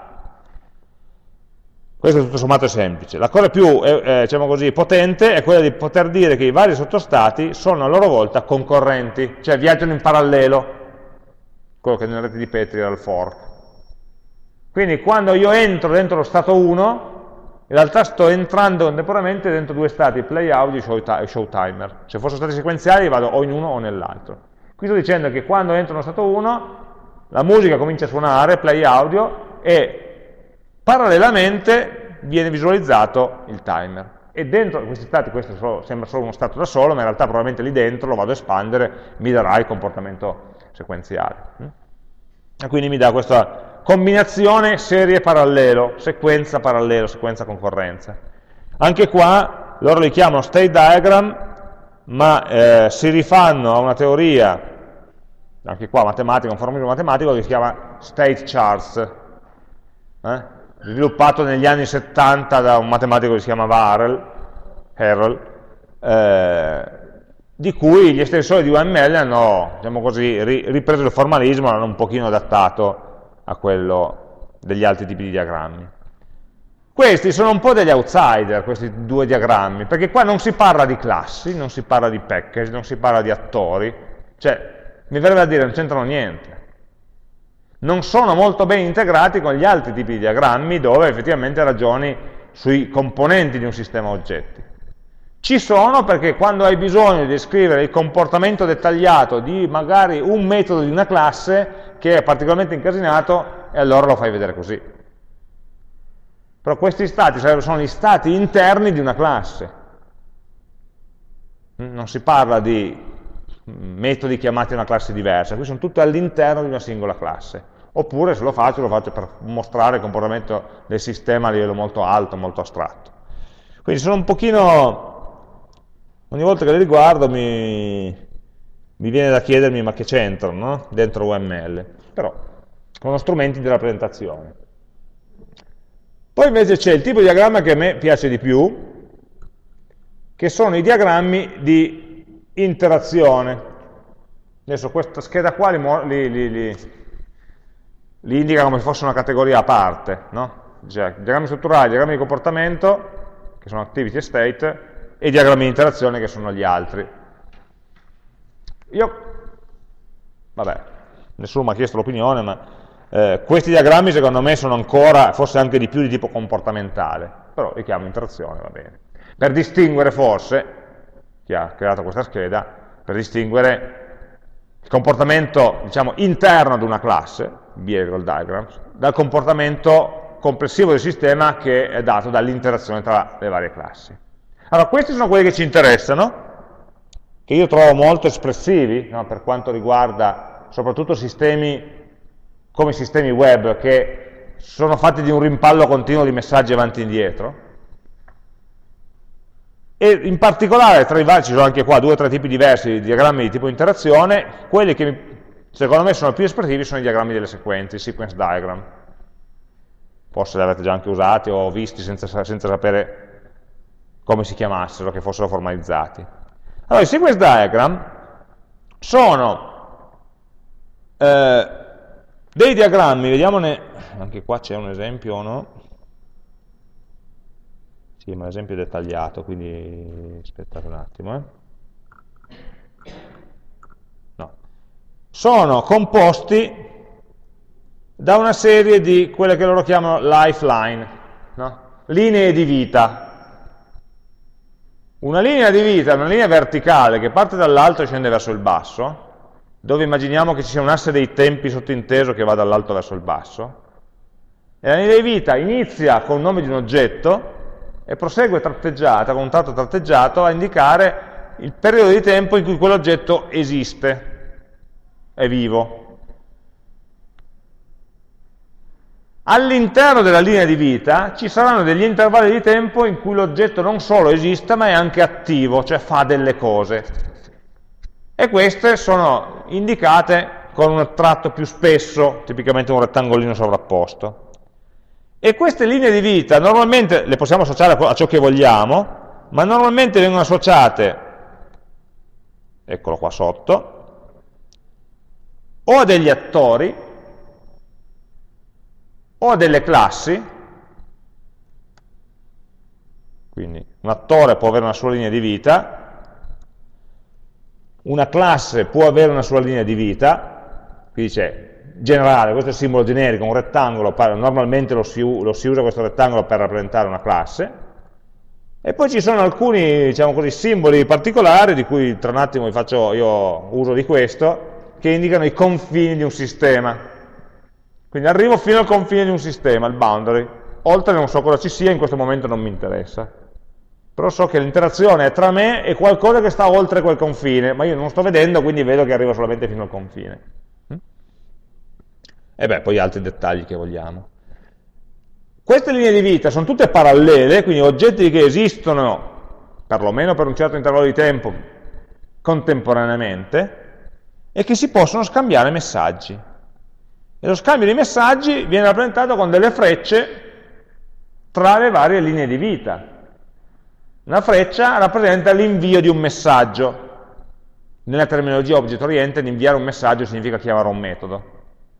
Questo tutto sommato è semplice. La cosa più eh, diciamo così, potente è quella di poter dire che i vari sottostati sono a loro volta concorrenti, cioè viaggiano in parallelo, quello che nelle reti di Petri era il fork. Quindi quando io entro dentro lo stato uno, in realtà sto entrando contemporaneamente dentro due stati, play audio e show timer. Se fossero stati sequenziali vado o in uno o nell'altro. Qui sto dicendo che quando entro nello stato uno, la musica comincia a suonare, play audio, e parallelamente viene visualizzato il timer. E dentro questi stati, questo solo, sembra solo uno stato da solo, ma in realtà probabilmente lì dentro lo vado a espandere, mi darà il comportamento sequenziale. E quindi mi dà questa combinazione serie parallelo, sequenza parallelo, sequenza concorrenza. Anche qua loro li chiamano state diagram, ma eh, si rifanno a una teoria, anche qua matematica, un formalismo matematico che si chiama state charts, eh? sviluppato negli anni settanta da un matematico che si chiamava Harrell, Harrell eh, di cui gli estensori di U M L hanno, diciamo così, ri ripreso il formalismo e l'hanno un pochino adattato a quello degli altri tipi di diagrammi. Questi sono un po' degli outsider, questi due diagrammi, perché qua non si parla di classi, non si parla di package, non si parla di attori, cioè, mi verrebbe a dire, non c'entrano niente. Non sono molto ben integrati con gli altri tipi di diagrammi, dove effettivamente ragioni sui componenti di un sistema oggetti. Ci sono perché quando hai bisogno di descrivere il comportamento dettagliato di magari un metodo di una classe che è particolarmente incasinato, e allora lo fai vedere così. Però questi stati sono gli stati interni di una classe. Non si parla di metodi chiamati a una classe diversa, qui sono tutte all'interno di una singola classe. Oppure se lo faccio, lo faccio per mostrare il comportamento del sistema a livello molto alto, molto astratto. Quindi sono un pochino, ogni volta che li riguardo mi, mi viene da chiedermi ma che c'entrano, no? Dentro U M L. Però sono strumenti di rappresentazione. Poi invece c'è il tipo di diagramma che a me piace di più, che sono i diagrammi di interazione. Adesso questa scheda qua li, li, li, li indica come se fosse una categoria a parte, no? Cioè, diagrammi strutturali, diagrammi di comportamento, che sono activity e state, e diagrammi di interazione, che sono gli altri. Io, vabbè, nessuno mi ha chiesto l'opinione, ma eh, questi diagrammi secondo me sono ancora, forse anche di più di tipo comportamentale, però li chiamo interazione, va bene. Per distinguere forse, chi ha creato questa scheda, per distinguere il comportamento, diciamo, interno ad una classe, behavioral diagrams, dal comportamento complessivo del sistema che è dato dall'interazione tra le varie classi. Allora, questi sono quelli che ci interessano, che io trovo molto espressivi, no, per quanto riguarda soprattutto sistemi come sistemi web, che sono fatti di un rimpallo continuo di messaggi avanti e indietro. E in particolare, tra i vari, ci sono anche qua due o tre tipi diversi di diagrammi di tipo interazione, quelli che secondo me sono più espressivi sono i diagrammi delle sequenze, i sequence diagram. Forse li avete già anche usati o visti senza, senza sapere come si chiamassero, che fossero formalizzati. Allora, i sequence diagram sono eh, dei diagrammi, vediamone, anche qua c'è un esempio o no? Sì, ma l'esempio è dettagliato, quindi aspettate un attimo. Eh. No. Sono composti da una serie di quelle che loro chiamano lifeline, no? Linee di vita. Una linea di vita è una linea verticale che parte dall'alto e scende verso il basso, dove immaginiamo che ci sia un asse dei tempi sottinteso che va dall'alto verso il basso, e la linea di vita inizia con il nome di un oggetto e prosegue tratteggiata, con un tratto tratteggiato, a indicare il periodo di tempo in cui quell'oggetto esiste, è vivo. All'interno della linea di vita ci saranno degli intervalli di tempo in cui l'oggetto non solo esiste, ma è anche attivo, cioè fa delle cose. E queste sono indicate con un tratto più spesso, tipicamente un rettangolino sovrapposto. E queste linee di vita normalmente le possiamo associare a ciò che vogliamo, ma normalmente vengono associate, eccolo qua sotto, o a degli attori, o a delle classi. Quindi un attore può avere una sua linea di vita, una classe può avere una sua linea di vita, qui dice generale, questo è il simbolo generico, un rettangolo, normalmente lo si, lo si usa questo rettangolo per rappresentare una classe, e poi ci sono alcuni, diciamo così, simboli particolari, di cui tra un attimo vi faccio io uso di questo, che indicano i confini di un sistema. Quindi arrivo fino al confine di un sistema, il boundary, oltre non so cosa ci sia, in questo momento non mi interessa. Però so che l'interazione è tra me e qualcosa che sta oltre quel confine, ma io non sto vedendo, quindi vedo che arrivo solamente fino al confine. E beh, poi altri dettagli che vogliamo. Queste linee di vita sono tutte parallele, quindi oggetti che esistono, perlomeno per un certo intervallo di tempo, contemporaneamente, e che si possono scambiare messaggi. E lo scambio di messaggi viene rappresentato con delle frecce tra le varie linee di vita. Una freccia rappresenta l'invio di un messaggio. Nella terminologia object oriented, inviare un messaggio significa chiamare un metodo.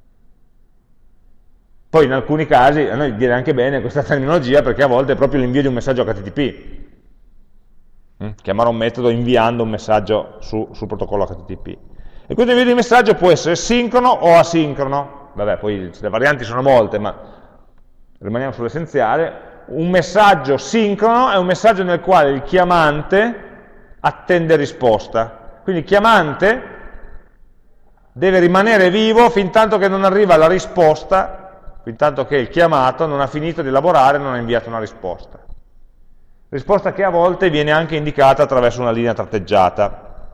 Poi in alcuni casi, a noi viene anche bene questa terminologia, perché a volte è proprio l'invio di un messaggio H T T P. Mm? Chiamare un metodo inviando un messaggio su, sul protocollo H T T P. E questo invio di messaggio può essere sincrono o asincrono. Vabbè, poi le varianti sono molte, ma rimaniamo sull'essenziale. Un messaggio sincrono è un messaggio nel quale il chiamante attende risposta. Quindi il chiamante deve rimanere vivo fin tanto che non arriva la risposta, fin tanto che il chiamato non ha finito di elaborare e non ha inviato una risposta. risposta che a volte viene anche indicata attraverso una linea tratteggiata,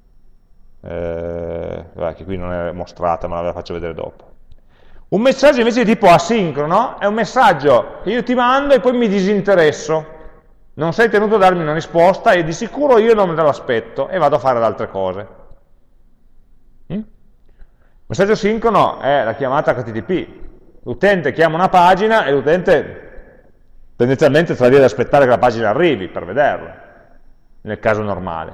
eh, vabbè, che qui non è mostrata, ma ve la faccio vedere dopo. Un messaggio invece di tipo asincrono è un messaggio che io ti mando e poi mi disinteresso, non sei tenuto a darmi una risposta e di sicuro io non me l'aspetto e vado a fare altre cose. Mm? Il messaggio sincrono è la chiamata H T T P, l'utente chiama una pagina e l'utente tendenzialmente sta lì ad aspettare che la pagina arrivi per vederla, nel caso normale.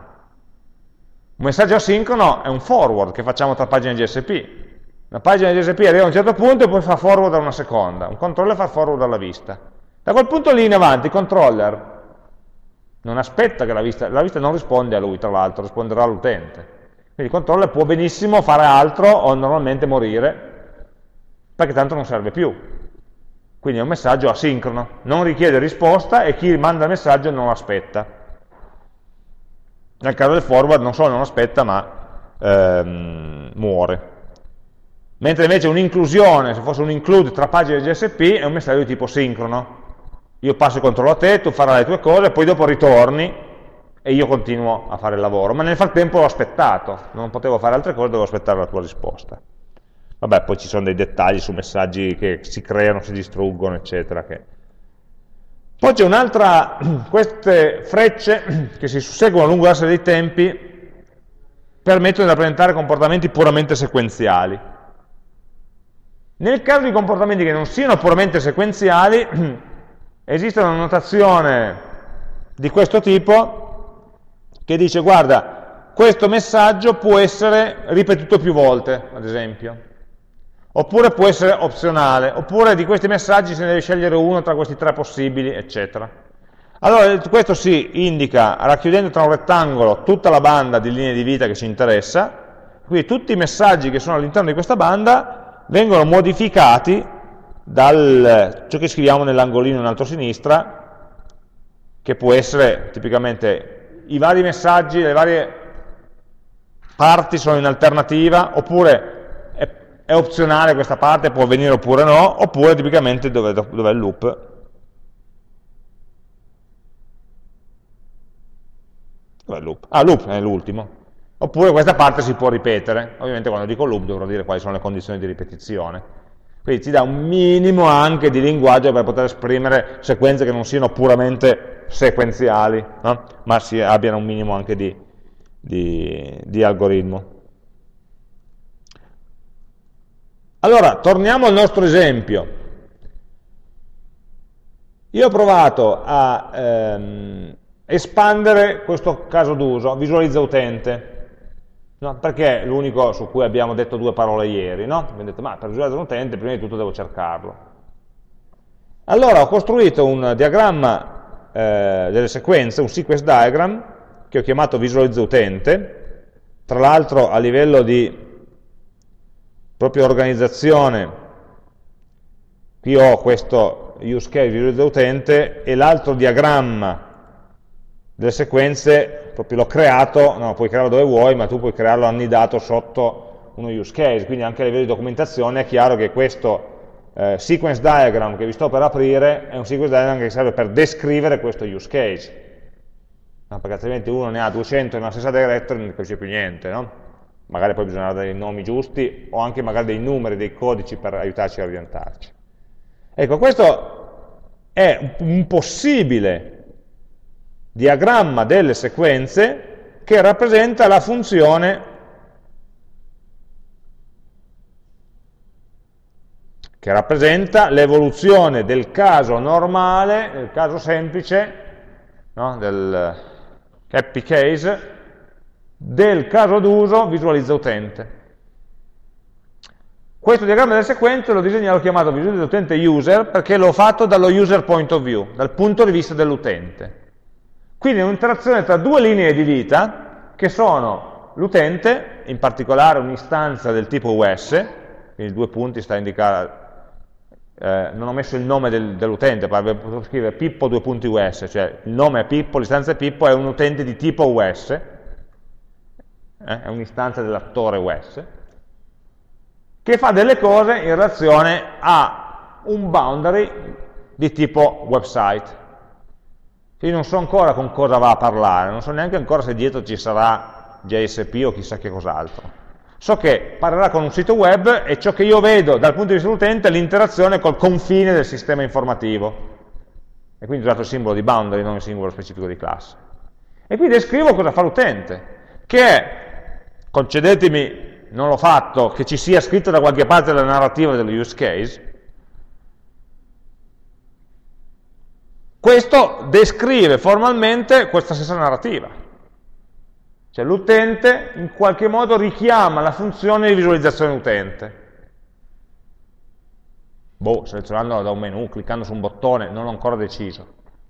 Un messaggio asincrono è un forward che facciamo tra pagine G S P. Una pagina di G S P arriva a un certo punto e poi fa forward a una seconda, un controller fa forward alla vista. Da quel punto lì in avanti il controller non aspetta che la vista, la vista non risponde a lui, tra l'altro, risponderà all'utente. Quindi il controller può benissimo fare altro o normalmente morire, perché tanto non serve più. Quindi è un messaggio asincrono, non richiede risposta e chi manda il messaggio non aspetta. Nel caso del forward non solo non aspetta, ma ehm, muore. Mentre invece un'inclusione, se fosse un include tra pagine G S P, è un messaggio di tipo sincrono. Io passo il controllo a te, tu farai le tue cose, poi dopo ritorni e io continuo a fare il lavoro. Ma nel frattempo ho aspettato, non potevo fare altre cose, dovevo aspettare la tua risposta. Vabbè, poi ci sono dei dettagli su messaggi che si creano, si distruggono, eccetera. Che... Poi c'è un'altra, queste frecce che si susseguono lungo l'asse dei tempi permettono di rappresentare comportamenti puramente sequenziali. Nel caso di comportamenti che non siano puramente sequenziali, esiste una notazione di questo tipo che dice, guarda, questo messaggio può essere ripetuto più volte, ad esempio, oppure può essere opzionale, oppure di questi messaggi se ne deve scegliere uno tra questi tre possibili, eccetera. Allora, questo si indica racchiudendo tra un rettangolo tutta la banda di linee di vita che ci interessa, quindi tutti i messaggi che sono all'interno di questa banda vengono modificati da ciò che scriviamo nell'angolino in alto a sinistra, che può essere tipicamente i vari messaggi, le varie parti sono in alternativa, oppure è, è opzionale questa parte, può avvenire oppure no, oppure tipicamente dov'è dov il loop. Dov'è il loop? Ah, loop è l'ultimo. Oppure questa parte si può ripetere, ovviamente quando dico loop dovrò dire quali sono le condizioni di ripetizione. Quindi ci dà un minimo anche di linguaggio per poter esprimere sequenze che non siano puramente sequenziali, no? Ma si abbiano un minimo anche di, di, di algoritmo. Allora, torniamo al nostro esempio. Io ho provato a ehm, espandere questo caso d'uso, visualizza utente. No, perché è l'unico su cui abbiamo detto due parole ieri, no? Abbiamo detto, ma per visualizzare un utente prima di tutto devo cercarlo. Allora ho costruito un diagramma eh, delle sequenze, un sequence diagram, che ho chiamato visualizza utente, tra l'altro a livello di proprio organizzazione, qui ho questo use case visualizza utente e l'altro diagramma delle sequenze proprio l'ho creato, no, puoi crearlo dove vuoi, ma tu puoi crearlo annidato sotto uno use case, quindi anche a livello di documentazione è chiaro che questo eh, sequence diagram che vi sto per aprire è un sequence diagram che serve per descrivere questo use case, no, perché altrimenti uno ne ha duecento nella stessa directory e non capisce più niente, no? Magari poi bisogna dare dei nomi giusti o anche magari dei numeri, dei codici per aiutarci a orientarci. Ecco, questo è un possibile diagramma delle sequenze che rappresenta la funzione che rappresenta l'evoluzione del caso normale, del caso semplice, no? Del happy case, del caso d'uso visualizza utente. Questo diagramma delle sequenze l'ho disegnato, l'ho chiamato visualizza utente user perché l'ho fatto dallo user point of view, dal punto di vista dell'utente. Quindi è un'interazione tra due linee di vita che sono l'utente, in particolare un'istanza del tipo U S, quindi due punti sta a indicare, eh, non ho messo il nome del, dell'utente, ma avrei potuto scrivere Pippo due punti U S, cioè il nome è Pippo, l'istanza è Pippo, è un utente di tipo U S, eh, è un'istanza dell'attore U S, che fa delle cose in relazione a un boundary di tipo website. Io non so ancora con cosa va a parlare, non so neanche ancora se dietro ci sarà J S P o chissà che cos'altro. So che parlerà con un sito web e ciò che io vedo dal punto di vista dell'utente è l'interazione col confine del sistema informativo. E quindi ho usato il simbolo di boundary, non il simbolo specifico di classe. E qui descrivo cosa fa l'utente, che è, concedetemi, non l'ho fatto, che ci sia scritto da qualche parte la narrativa dello use case. Questo descrive formalmente questa stessa narrativa. Cioè l'utente in qualche modo richiama la funzione di visualizzazione utente. Boh, selezionandola da un menu, cliccando su un bottone, non l'ho ancora deciso.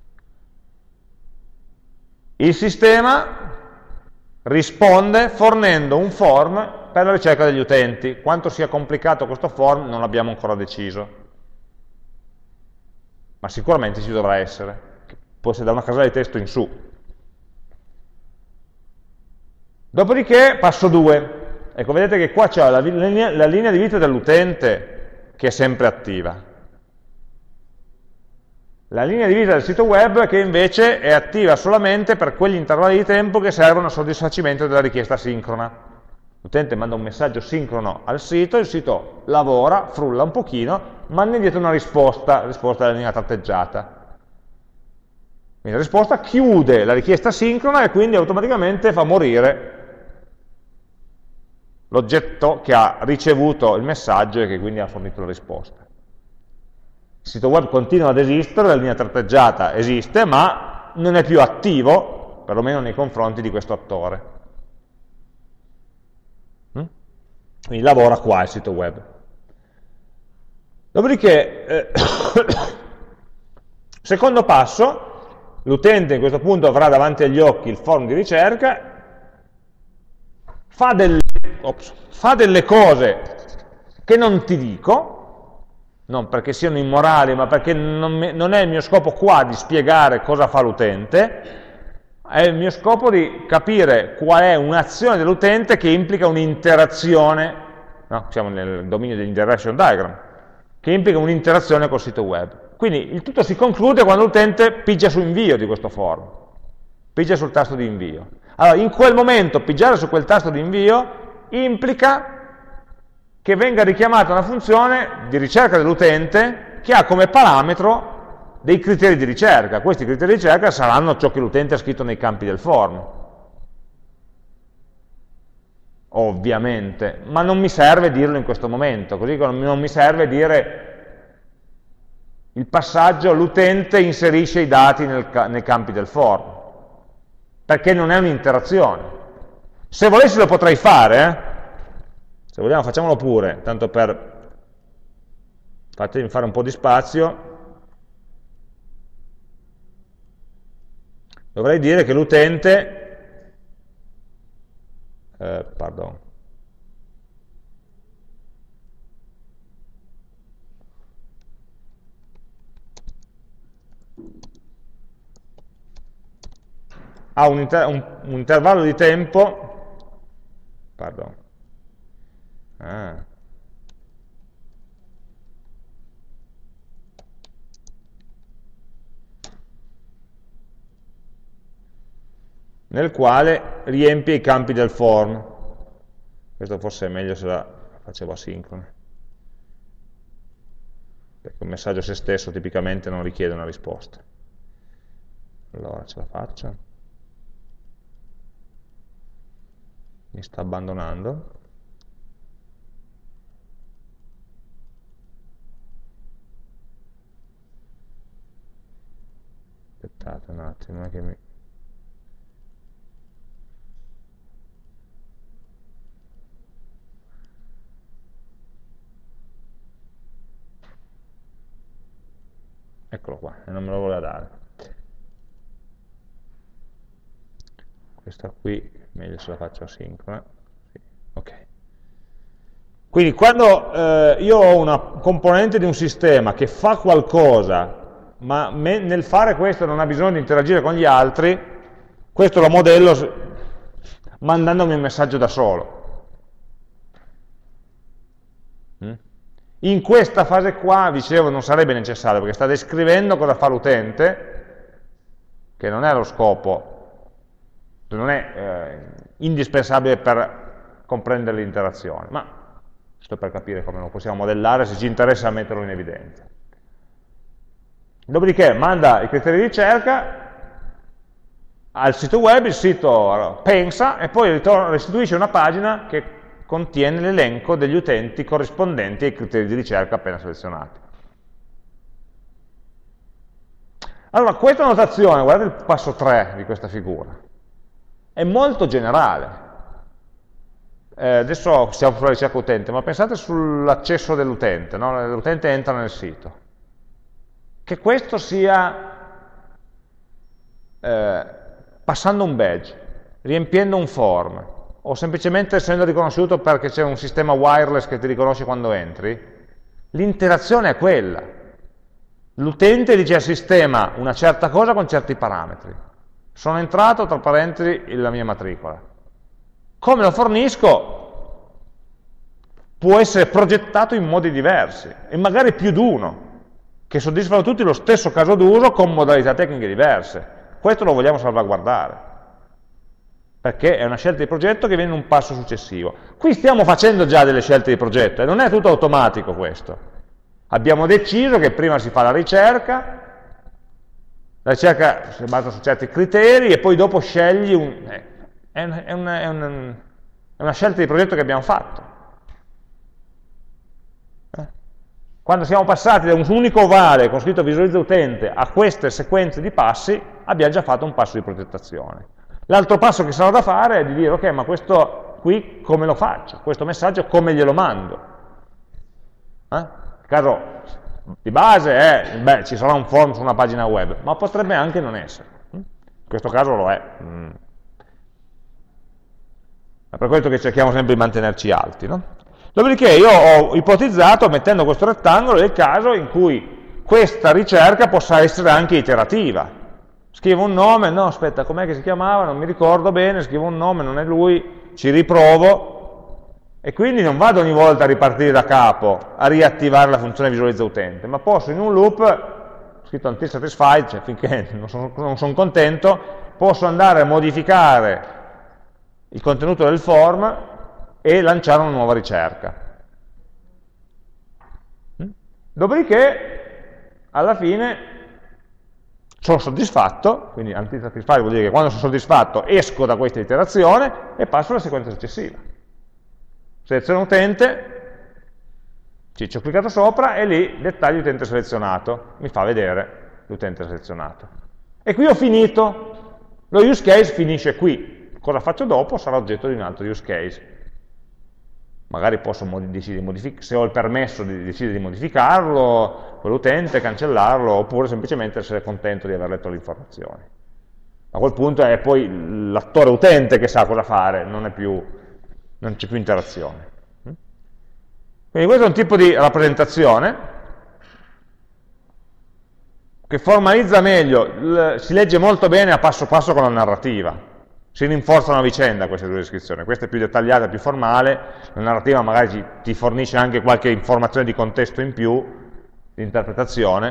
Il sistema risponde fornendo un form per la ricerca degli utenti. Quanto sia complicato questo form non l'abbiamo ancora deciso, ma sicuramente ci dovrà essere. Può essere da una casella di testo in su. Dopodiché passo due. Ecco, vedete che qua c'è la, linea, la linea di vita dell'utente che è sempre attiva. La linea di vita del sito web che invece è attiva solamente per quegli intervalli di tempo che servono al soddisfacimento della richiesta sincrona. L'utente manda un messaggio sincrono al sito, il sito lavora, frulla un pochino, manda indietro una risposta, la risposta della linea tratteggiata. Quindi la risposta chiude la richiesta sincrona e quindi automaticamente fa morire l'oggetto che ha ricevuto il messaggio e che quindi ha fornito la risposta. Il sito web continua ad esistere, la linea tratteggiata esiste, ma non è più attivo, perlomeno nei confronti di questo attore. Quindi lavora qua il sito web. Dopodiché, eh, secondo passo, l'utente in questo punto avrà davanti agli occhi il form di ricerca, fa delle, ops, fa delle cose che non ti dico, non perché siano immorali, ma perché non, non è il mio scopo qua di spiegare cosa fa l'utente, è il mio scopo di capire qual è un'azione dell'utente che implica un'interazione, no? Siamo nel dominio dell'interaction diagram, che implica un'interazione col sito web. Quindi il tutto si conclude quando l'utente pigia su invio di questo form, pigia sul tasto di invio. Allora, in quel momento pigiare su quel tasto di invio implica che venga richiamata una funzione di ricerca dell'utente che ha come parametro dei criteri di ricerca. Questi criteri di ricerca saranno ciò che l'utente ha scritto nei campi del form, ovviamente, ma non mi serve dirlo in questo momento, così come non mi serve dire il passaggio l'utente inserisce i dati nel, nei campi del form, perché non è un'interazione. Se volessi lo potrei fare, eh? Se vogliamo facciamolo pure, tanto per fatemi fare un po' di spazio. Dovrei dire che l'utente, eh, pardon, ha un, inter un, un intervallo di tempo, pardon, ah. nel quale riempie i campi del form. Questo forse è meglio se la facevo asincrona, perché un messaggio a se stesso tipicamente non richiede una risposta. Allora ce la faccio. Mi sta abbandonando. Aspettate un attimo che mi... Eccolo qua, e non me lo voleva dare. Questa qui, meglio se la faccio asincrona. Sì. Ok. Quindi quando eh, io ho una componente di un sistema che fa qualcosa, ma me, nel fare questo non ha bisogno di interagire con gli altri, questo lo modello mandandomi un messaggio da solo. Mm? In questa fase qua, dicevo, non sarebbe necessario, perché sta descrivendo cosa fa l'utente, che non è lo scopo, non è eh, indispensabile per comprendere l'interazione, ma sto per capire come lo possiamo modellare se ci interessa metterlo in evidenza. Dopodiché manda i criteri di ricerca al sito web, il sito pensa e poi restituisce una pagina che contiene l'elenco degli utenti corrispondenti ai criteri di ricerca appena selezionati. Allora, questa notazione, guardate il passo tre di questa figura, è molto generale. Eh, adesso siamo sulla ricerca utente, ma pensate sull'accesso dell'utente, no? L'utente entra nel sito. Che questo sia eh, passando un badge, riempiendo un form, o semplicemente essendo riconosciuto perché c'è un sistema wireless che ti riconosce quando entri, l'interazione è quella. L'utente dice al sistema una certa cosa con certi parametri. Sono entrato, tra parentesi, la mia matricola. Come lo fornisco può essere progettato in modi diversi, e magari più di uno, che soddisfano tutti lo stesso caso d'uso con modalità tecniche diverse. Questo lo vogliamo salvaguardare, perché è una scelta di progetto che viene in un passo successivo. Qui stiamo facendo già delle scelte di progetto, e non è tutto automatico questo. Abbiamo deciso che prima si fa la ricerca, la ricerca si basa su certi criteri, e poi dopo scegli un... Eh, è, un, è, un, è, un, è una scelta di progetto che abbiamo fatto. Quando siamo passati da un unico ovale con scritto visualizza utente a queste sequenze di passi, abbiamo già fatto un passo di progettazione. L'altro passo che sarà da fare è di dire, ok, ma questo qui come lo faccio? Questo messaggio come glielo mando? Eh? Il caso di base è, beh, ci sarà un form su una pagina web, ma potrebbe anche non essere. In questo caso lo è. Mm. È per questo che cerchiamo sempre di mantenerci alti, no? Dopodiché io ho ipotizzato, mettendo questo rettangolo, il caso in cui questa ricerca possa essere anche iterativa. Scrivo un nome, no, aspetta, com'è che si chiamava? Non mi ricordo bene, scrivo un nome, non è lui, ci riprovo, e quindi non vado ogni volta a ripartire da capo, a riattivare la funzione visualizza utente, ma posso in un loop, scritto until satisfied, cioè finché non sono, non sono contento, posso andare a modificare il contenuto del form e lanciare una nuova ricerca. Dopodiché, alla fine, sono soddisfatto, quindi anti-satisfied vuol dire che quando sono soddisfatto esco da questa iterazione e passo alla sequenza successiva. Seleziono utente, ci, ci ho cliccato sopra e lì dettaglio utente selezionato, mi fa vedere l'utente selezionato. E qui ho finito, lo use case finisce qui, cosa faccio dopo sarà oggetto di un altro use case. Magari posso decidere, se ho il permesso di decidere di modificarlo, quell'utente, cancellarlo, oppure semplicemente essere contento di aver letto le informazioni. A quel punto è poi l'attore utente che sa cosa fare, non c'è più interazione. Quindi questo è un tipo di rappresentazione che formalizza meglio, si legge molto bene a passo passo con la narrativa. Si rinforzano a vicenda queste due descrizioni, questa è più dettagliata, più formale, la narrativa magari ci, ti fornisce anche qualche informazione di contesto in più, di interpretazione,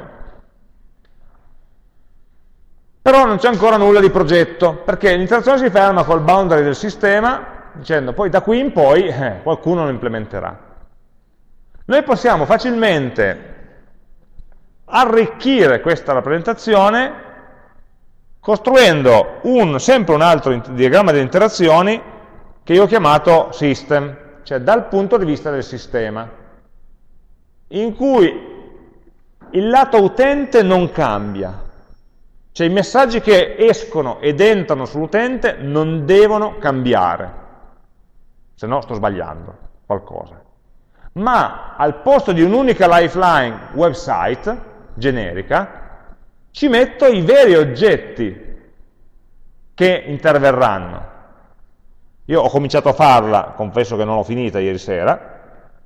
però non c'è ancora nulla di progetto, perché l'interazione si ferma col boundary del sistema, dicendo poi da qui in poi eh, qualcuno lo implementerà. Noi possiamo facilmente arricchire questa rappresentazione costruendo un, sempre un altro diagramma di interazioni che io ho chiamato system, cioè dal punto di vista del sistema, in cui il lato utente non cambia, cioè i messaggi che escono ed entrano sull'utente non devono cambiare, se no sto sbagliando qualcosa. Ma al posto di un'unica lifeline website generica, ci metto i veri oggetti che interverranno. Io ho cominciato a farla, confesso che non l'ho finita ieri sera,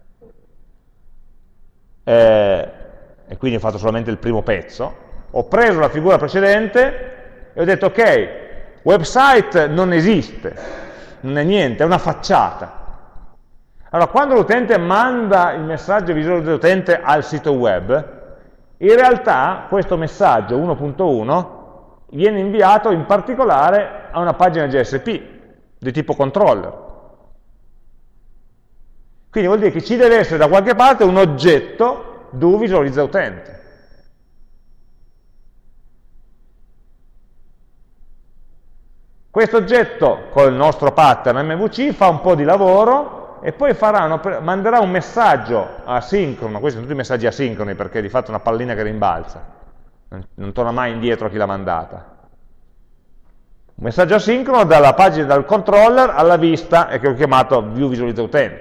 eh, e quindi ho fatto solamente il primo pezzo. Ho preso la figura precedente e ho detto ok, website non esiste, non è niente, è una facciata. Allora, quando l'utente manda il messaggio visuale dell'utente al sito web, in realtà questo messaggio uno punto uno viene inviato in particolare a una pagina J S P di tipo controller. Quindi vuol dire che ci deve essere da qualche parte un oggetto do visualizza utente. Questo oggetto col nostro pattern M V C fa un po' di lavoro e poi farà una, manderà un messaggio asincrono, questi sono tutti messaggi asincroni perché di fatto è una pallina che rimbalza, non, non torna mai indietro a chi l'ha mandata. Un messaggio asincrono dalla pagina, dal controller alla vista, e che ho chiamato view visualizza utente.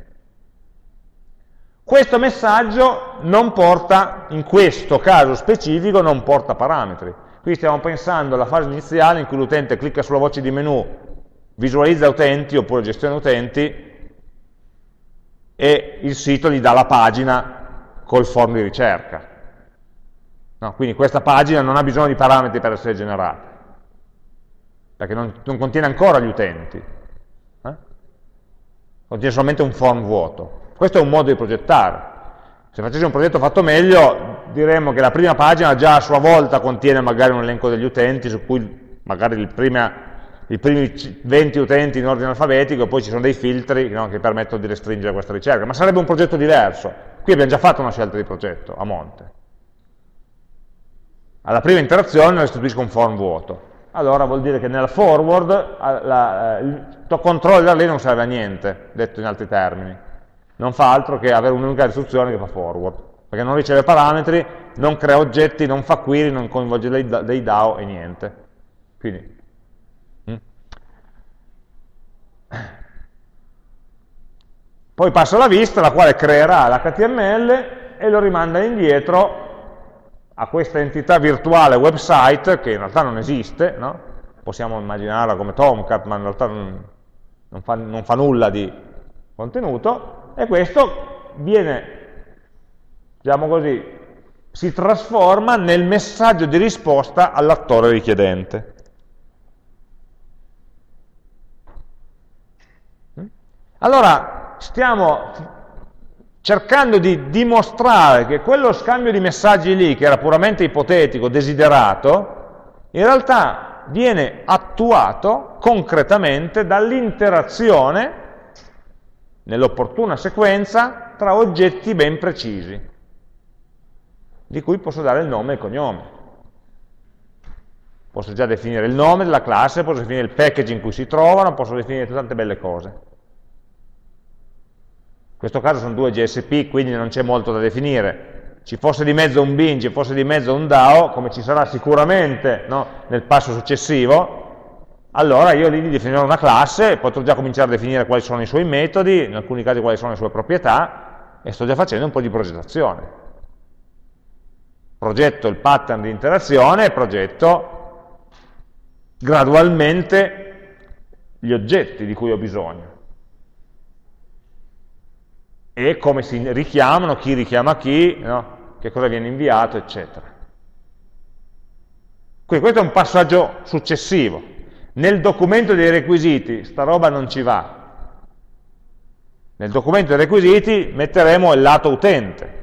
Questo messaggio non porta, in questo caso specifico, non porta parametri. Qui stiamo pensando alla fase iniziale in cui l'utente clicca sulla voce di menu, visualizza utenti oppure gestione utenti e il sito gli dà la pagina col form di ricerca. No, quindi questa pagina non ha bisogno di parametri per essere generata, perché non, non contiene ancora gli utenti, eh? Contiene solamente un form vuoto. Questo è un modo di progettare. Se facessi un progetto fatto meglio, diremmo che la prima pagina già a sua volta contiene magari un elenco degli utenti, su cui magari il prima, i primi venti utenti in ordine alfabetico, e poi ci sono dei filtri, no, che permettono di restringere questa ricerca. Ma sarebbe un progetto diverso. Qui abbiamo già fatto una scelta di progetto, a monte. Alla prima interazione restituisco un form vuoto. Allora vuol dire che nella forward la, il controller lì non serve a niente, detto in altri termini. Non fa altro che avere un'unica istruzione che fa forward, perché non riceve parametri, non crea oggetti, non fa query, non coinvolge dei, dei D A O e niente. Quindi, mm. Poi passa alla vista, la quale creerà l'H T M L e lo rimanda indietro a questa entità virtuale website, che in realtà non esiste, no? Possiamo immaginarla come Tomcat, ma in realtà non, non, fa, non fa nulla di contenuto. E questo viene, diciamo così, si trasforma nel messaggio di risposta all'attore richiedente. Allora, stiamo cercando di dimostrare che quello scambio di messaggi lì, che era puramente ipotetico, desiderato, in realtà viene attuato concretamente dall'interazione nell'opportuna sequenza tra oggetti ben precisi, di cui posso dare il nome e il cognome. Posso già definire il nome della classe, posso definire il package in cui si trovano, posso definire tante belle cose. In questo caso sono due J S P, quindi non c'è molto da definire. Ci fosse di mezzo un bin, ci fosse di mezzo un D A O, come ci sarà sicuramente, no, nel passo successivo, allora io lì definirò una classe e potrò già cominciare a definire quali sono i suoi metodi, in alcuni casi quali sono le sue proprietà, e sto già facendo un po' di progettazione. Progetto il pattern di interazione e progetto gradualmente gli oggetti di cui ho bisogno. E come si richiamano, chi richiama chi, no? Che cosa viene inviato, eccetera. Quindi questo è un passaggio successivo. Nel documento dei requisiti sta roba non ci va. Nel documento dei requisiti metteremo il lato utente.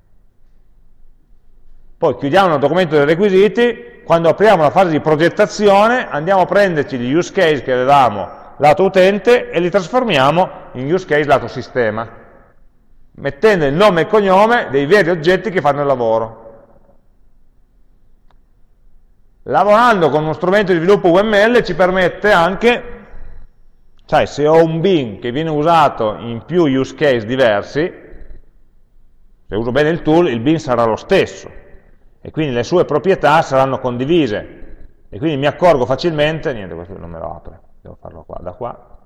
Poi chiudiamo il documento dei requisiti, quando apriamo la fase di progettazione andiamo a prenderci gli use case che avevamo lato utente e li trasformiamo in use case lato sistema, mettendo il nome e il cognome dei veri oggetti che fanno il lavoro. Lavorando con uno strumento di sviluppo U M L ci permette anche, sai, se ho un bin che viene usato in più use case diversi, se uso bene il tool, il bin sarà lo stesso, e quindi le sue proprietà saranno condivise, e quindi mi accorgo facilmente, niente, questo non me lo apre, devo farlo qua, da qua.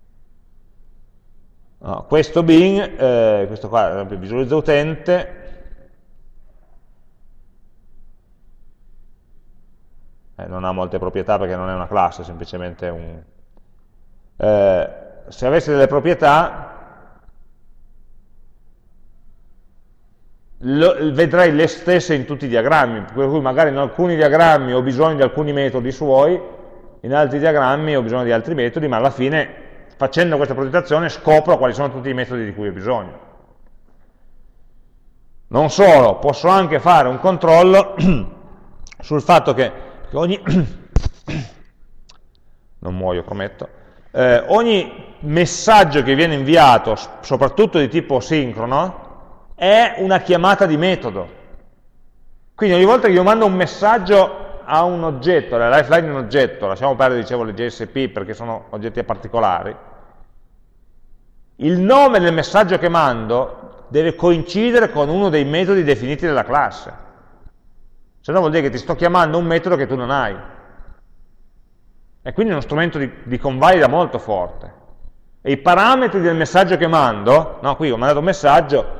No, questo bin, eh, questo qua, ad esempio, visualizza utente, Eh, non ha molte proprietà perché non è una classe, è semplicemente un... Eh, se avesse delle proprietà, lo, vedrei le stesse in tutti i diagrammi, per cui magari in alcuni diagrammi ho bisogno di alcuni metodi suoi, in altri diagrammi ho bisogno di altri metodi, ma alla fine, facendo questa progettazione, scopro quali sono tutti i metodi di cui ho bisogno. Non solo, posso anche fare un controllo sul fatto che, che ogni, non muoio, prometto, eh, ogni messaggio che viene inviato, soprattutto di tipo sincrono, è una chiamata di metodo. Quindi ogni volta che io mando un messaggio a un oggetto, la lifeline è un oggetto, lasciamo perdere, dicevo, le J S P perché sono oggetti particolari, il nome del messaggio che mando deve coincidere con uno dei metodi definiti dalla classe. Se no vuol dire che ti sto chiamando un metodo che tu non hai. E quindi è uno strumento di, di convalida molto forte. E i parametri del messaggio che mando, no, qui ho mandato un messaggio,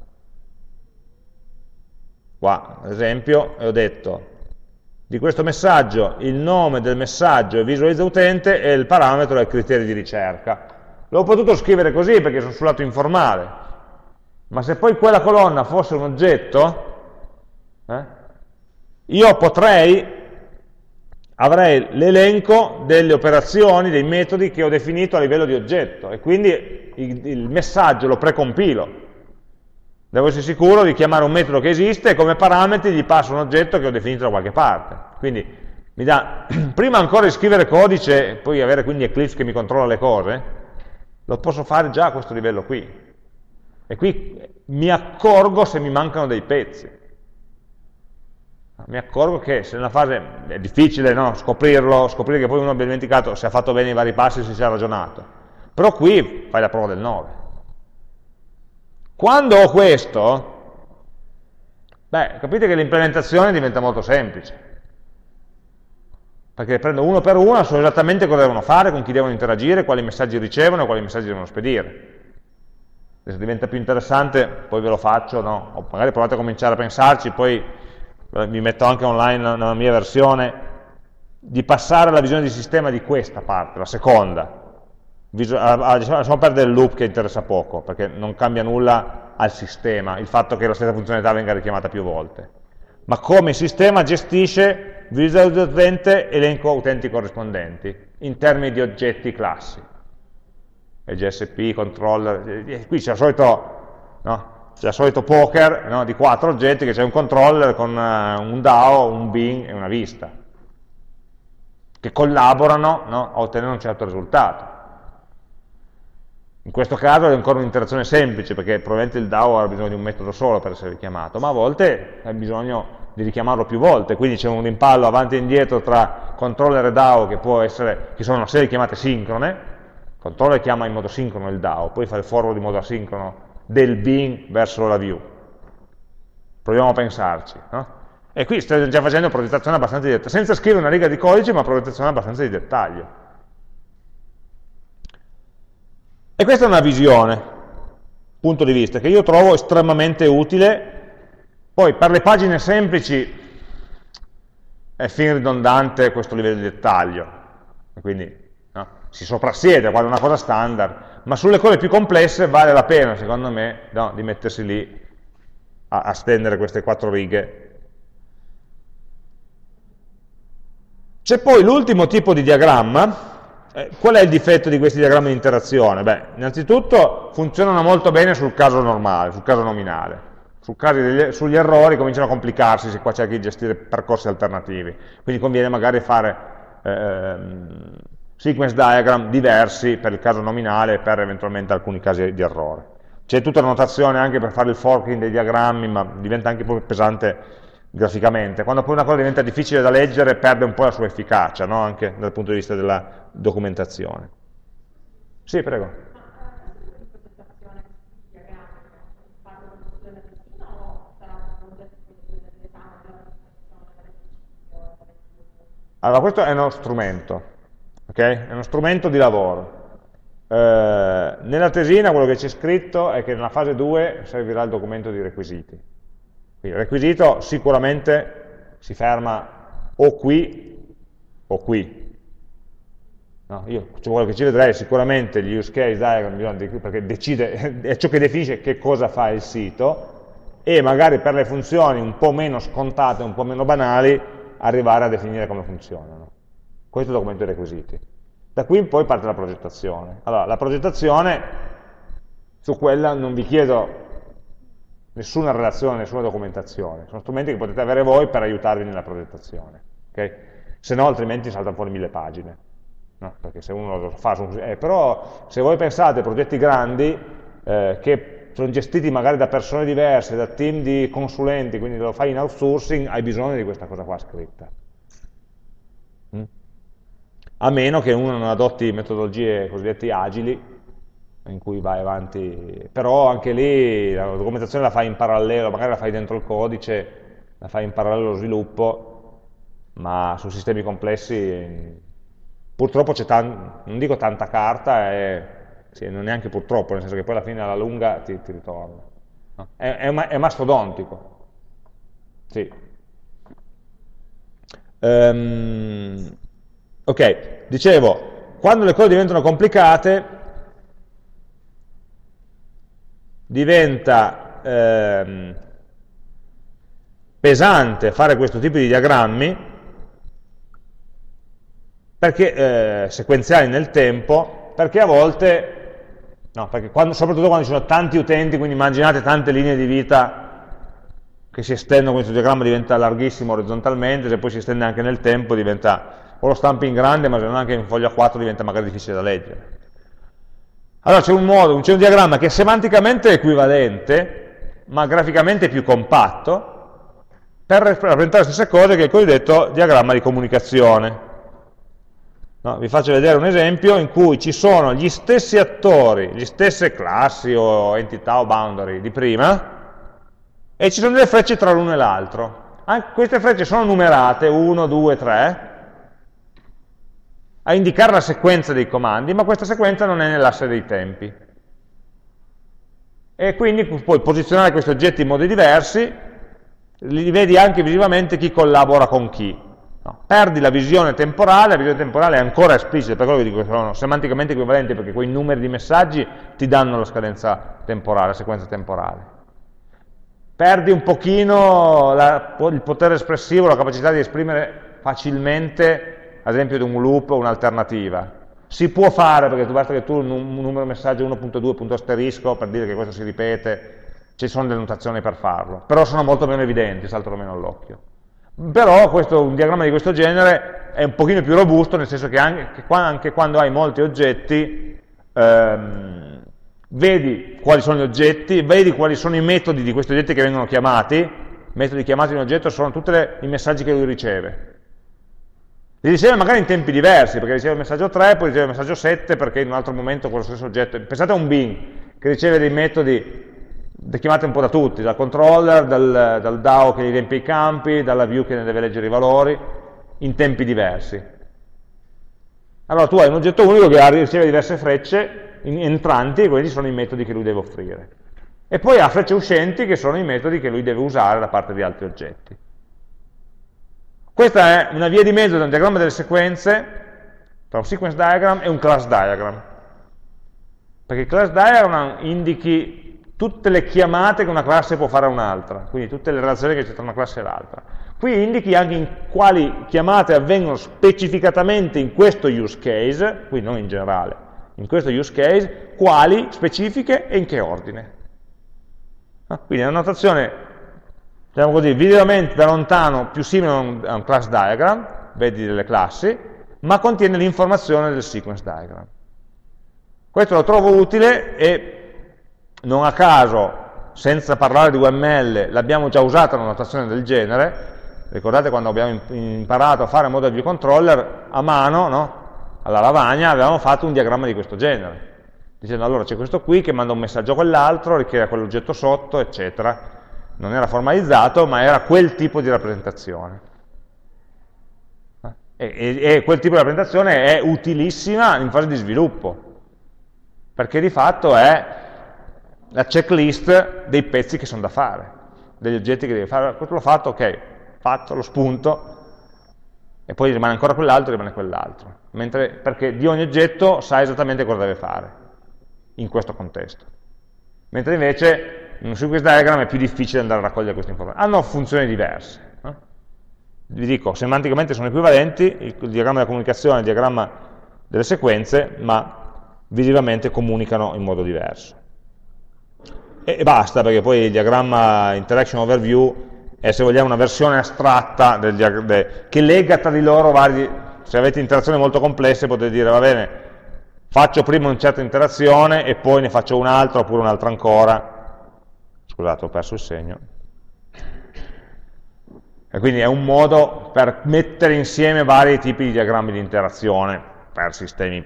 qua ad esempio, e ho detto di questo messaggio il nome del messaggio è visualizza utente e il parametro è il criterio di ricerca. L'ho potuto scrivere così perché sono sul lato informale, ma se poi quella colonna fosse un oggetto, eh, io potrei, avrei l'elenco delle operazioni, dei metodi che ho definito a livello di oggetto, e quindi il, il messaggio lo precompilo. Devo essere sicuro di chiamare un metodo che esiste e come parametri gli passo un oggetto che ho definito da qualche parte. Quindi mi dà, prima ancora di scrivere codice, e poi avere quindi Eclipse che mi controlla le cose, lo posso fare già a questo livello qui. E qui mi accorgo se mi mancano dei pezzi. Mi accorgo che se nella fase è difficile, no, scoprirlo, scoprire che poi uno abbia dimenticato se ha fatto bene i vari passi, se si è ragionato. Però qui fai la prova del nove. Quando ho questo, beh, capite che l'implementazione diventa molto semplice. Perché prendo uno per uno, so esattamente cosa devono fare, con chi devono interagire, quali messaggi ricevono e quali messaggi devono spedire. Se diventa più interessante, poi ve lo faccio, no? O magari provate a cominciare a pensarci, poi vi metto anche online nella mia versione, di passare alla visione di sistema di questa parte, la seconda. Lasciamo perdere il loop che interessa poco, perché non cambia nulla al sistema, il fatto che la stessa funzionalità venga richiamata più volte. Ma come il sistema gestisce visualizza utente, elenco utenti corrispondenti, in termini di oggetti classi. E G S P, controller, qui c'è il solito, no? C'è il solito poker, no? Di quattro oggetti, che c'è un controller con uh, un D A O, un bin e una vista, che collaborano, no? A ottenere un certo risultato. In questo caso è ancora un'interazione semplice, perché probabilmente il D A O ha bisogno di un metodo solo per essere richiamato, ma a volte ha bisogno di richiamarlo più volte, quindi c'è un rimpallo avanti e indietro tra controller e D A O che può essere, che sono una serie di chiamate sincrone. Il controller chiama in modo sincrono il D A O, poi fa il forward in modo asincrono del bin verso la view. Proviamo a pensarci, no? E qui sto già facendo progettazione abbastanza di dettaglio, senza scrivere una riga di codice, ma progettazione abbastanza di dettaglio. E questa è una visione, punto di vista, che io trovo estremamente utile. Poi per le pagine semplici è fin ridondante questo livello di dettaglio, quindi no, si soprassiede quando è una cosa standard, ma sulle cose più complesse vale la pena, secondo me, no, di mettersi lì a, a stendere queste quattro righe. C'è poi l'ultimo tipo di diagramma. Eh, qual è il difetto di questi diagrammi di interazione? Beh, innanzitutto funzionano molto bene sul caso normale, sul caso nominale. Sul caso degli, sugli errori cominciano a complicarsi se qua cerchi di gestire percorsi alternativi. Quindi conviene magari fare eh, sequence diagram diversi per il caso nominale e per eventualmente alcuni casi di errore. C'è tutta la notazione anche per fare il forking dei diagrammi, ma diventa anche proprio pesante graficamente. Quando poi una cosa diventa difficile da leggere perde un po' la sua efficacia, no? Anche dal punto di vista della documentazione. Sì, prego. Allora, questo è uno strumento, ok? È uno strumento di lavoro. Eh, nella tesina quello che c'è scritto è che nella fase due servirà il documento di requisiti. Quindi il requisito sicuramente si ferma o qui o qui. No, io quello che ci vedrei è sicuramente gli use case diagram, perché decide, è ciò che definisce che cosa fa il sito, e magari per le funzioni un po' meno scontate, un po' meno banali, arrivare a definire come funzionano. Questo è il documento dei requisiti. Da qui in poi parte la progettazione. Allora, la progettazione, su quella non vi chiedo nessuna relazione, nessuna documentazione. Sono strumenti che potete avere voi per aiutarvi nella progettazione. Okay? se no altrimenti saltano fuori mille pagine, no? Perché se uno lo fa, su, eh, però se voi pensate a progetti grandi eh, che sono gestiti magari da persone diverse, da team di consulenti, quindi lo fai in outsourcing, hai bisogno di questa cosa qua scritta. Mm? A meno che uno non adotti metodologie cosiddette agili, in cui vai avanti, però anche lì la documentazione la fai in parallelo, magari la fai dentro il codice, la fai in parallelo allo sviluppo, ma su sistemi complessi purtroppo c'è, non dico tanta carta, e, sì, non neanche purtroppo, nel senso che poi alla fine alla lunga ti, ti ritorna. No? È, è, è mastodontico. Sì. Um, ok, dicevo, quando le cose diventano complicate, diventa ehm, pesante fare questo tipo di diagrammi, perché eh, sequenziali nel tempo, perché a volte, no, perché quando, soprattutto quando ci sono tanti utenti, quindi immaginate tante linee di vita che si estendono, questo diagramma diventa larghissimo orizzontalmente, se poi si estende anche nel tempo diventa, o lo stampi in grande, ma se non anche in foglia quattro diventa magari difficile da leggere. Allora c'è un modo, c'è un diagramma che è semanticamente equivalente, ma graficamente più compatto, per rappresentare le stesse cose, che è il cosiddetto diagramma di comunicazione. No, vi faccio vedere un esempio in cui ci sono gli stessi attori, le stesse classi o entità o boundary di prima, e ci sono delle frecce tra l'uno e l'altro. Queste frecce sono numerate, uno, due, tre, a indicare la sequenza dei comandi, ma questa sequenza non è nell'asse dei tempi. E quindi puoi posizionare questi oggetti in modi diversi, li vedi anche visivamente chi collabora con chi. No, perdi la visione temporale, la visione temporale è ancora esplicita, per quello vi dico che sono semanticamente equivalenti, perché quei numeri di messaggi ti danno la scadenza temporale, la sequenza temporale. Perdi un pochino la, il potere espressivo, la capacità di esprimere facilmente, ad esempio, di un loop o un'alternativa. Si può fare, perché basta che tu un, un numero messaggio uno punto due punto asterisco per dire che questo si ripete, ci sono delle notazioni per farlo, però sono molto meno evidenti, saltano meno all'occhio. Però questo, un diagramma di questo genere è un pochino più robusto, nel senso che anche, che qua, anche quando hai molti oggetti, ehm, vedi quali sono gli oggetti, vedi quali sono i metodi di questi oggetti che vengono chiamati. I metodi chiamati in un oggetto sono tutti i messaggi che lui riceve. Li riceve magari in tempi diversi, perché riceve il messaggio tre, poi riceve il messaggio sette, perché in un altro momento quello stesso oggetto. Pensate a un bin che riceve dei metodi chiamati un po' da tutti, dal controller, dal, dal D A O che gli riempie i campi, dalla view che ne deve leggere i valori, in tempi diversi. Allora tu hai un oggetto unico che riceve diverse frecce entranti, e questi sono i metodi che lui deve offrire. E poi ha frecce uscenti, che sono i metodi che lui deve usare da parte di altri oggetti. Questa è una via di mezzo tra un diagramma delle sequenze, tra un sequence diagram e un class diagram. Perché il class diagram indichi tutte le chiamate che una classe può fare a un'altra, quindi tutte le relazioni che c'è tra una classe e l'altra. Qui indichi anche in quali chiamate avvengono specificatamente in questo use case, qui non in generale, in questo use case, quali specifiche e in che ordine. Quindi è una notazione, diciamo così, visivamente da lontano più simile a un, a un class diagram, vedi delle classi, ma contiene l'informazione del sequence diagram. Questo lo trovo utile e non a caso, senza parlare di U M L, l'abbiamo già usata una notazione del genere. Ricordate quando abbiamo imparato a fare model view controller a mano, no? Alla lavagna, avevamo fatto un diagramma di questo genere, dicendo allora c'è questo qui che manda un messaggio a quell'altro, richiede quell'oggetto sotto, eccetera. Non era formalizzato, ma era quel tipo di rappresentazione. E, e, e quel tipo di rappresentazione è utilissima in fase di sviluppo, perché di fatto è la checklist dei pezzi che sono da fare, degli oggetti che devi fare. Questo l'ho fatto, ok, fatto, lo spunto, e poi rimane ancora quell'altro, rimane quell'altro. Mentre, perché di ogni oggetto sa esattamente cosa deve fare in questo contesto. Mentre invece in un sequence diagram è più difficile andare a raccogliere queste informazioni. Hanno funzioni diverse. Eh? Vi dico, semanticamente sono equivalenti, il, il diagramma della comunicazione e il diagramma delle sequenze, ma visivamente comunicano in modo diverso. E, e basta, perché poi il diagramma interaction overview è, se vogliamo, una versione astratta del de, che lega tra di loro vari. Se avete interazioni molto complesse potete dire, va bene, faccio prima una certa interazione e poi ne faccio un'altra oppure un'altra ancora. Scusate, ho perso il segno. E quindi è un modo per mettere insieme vari tipi di diagrammi di interazione per sistemi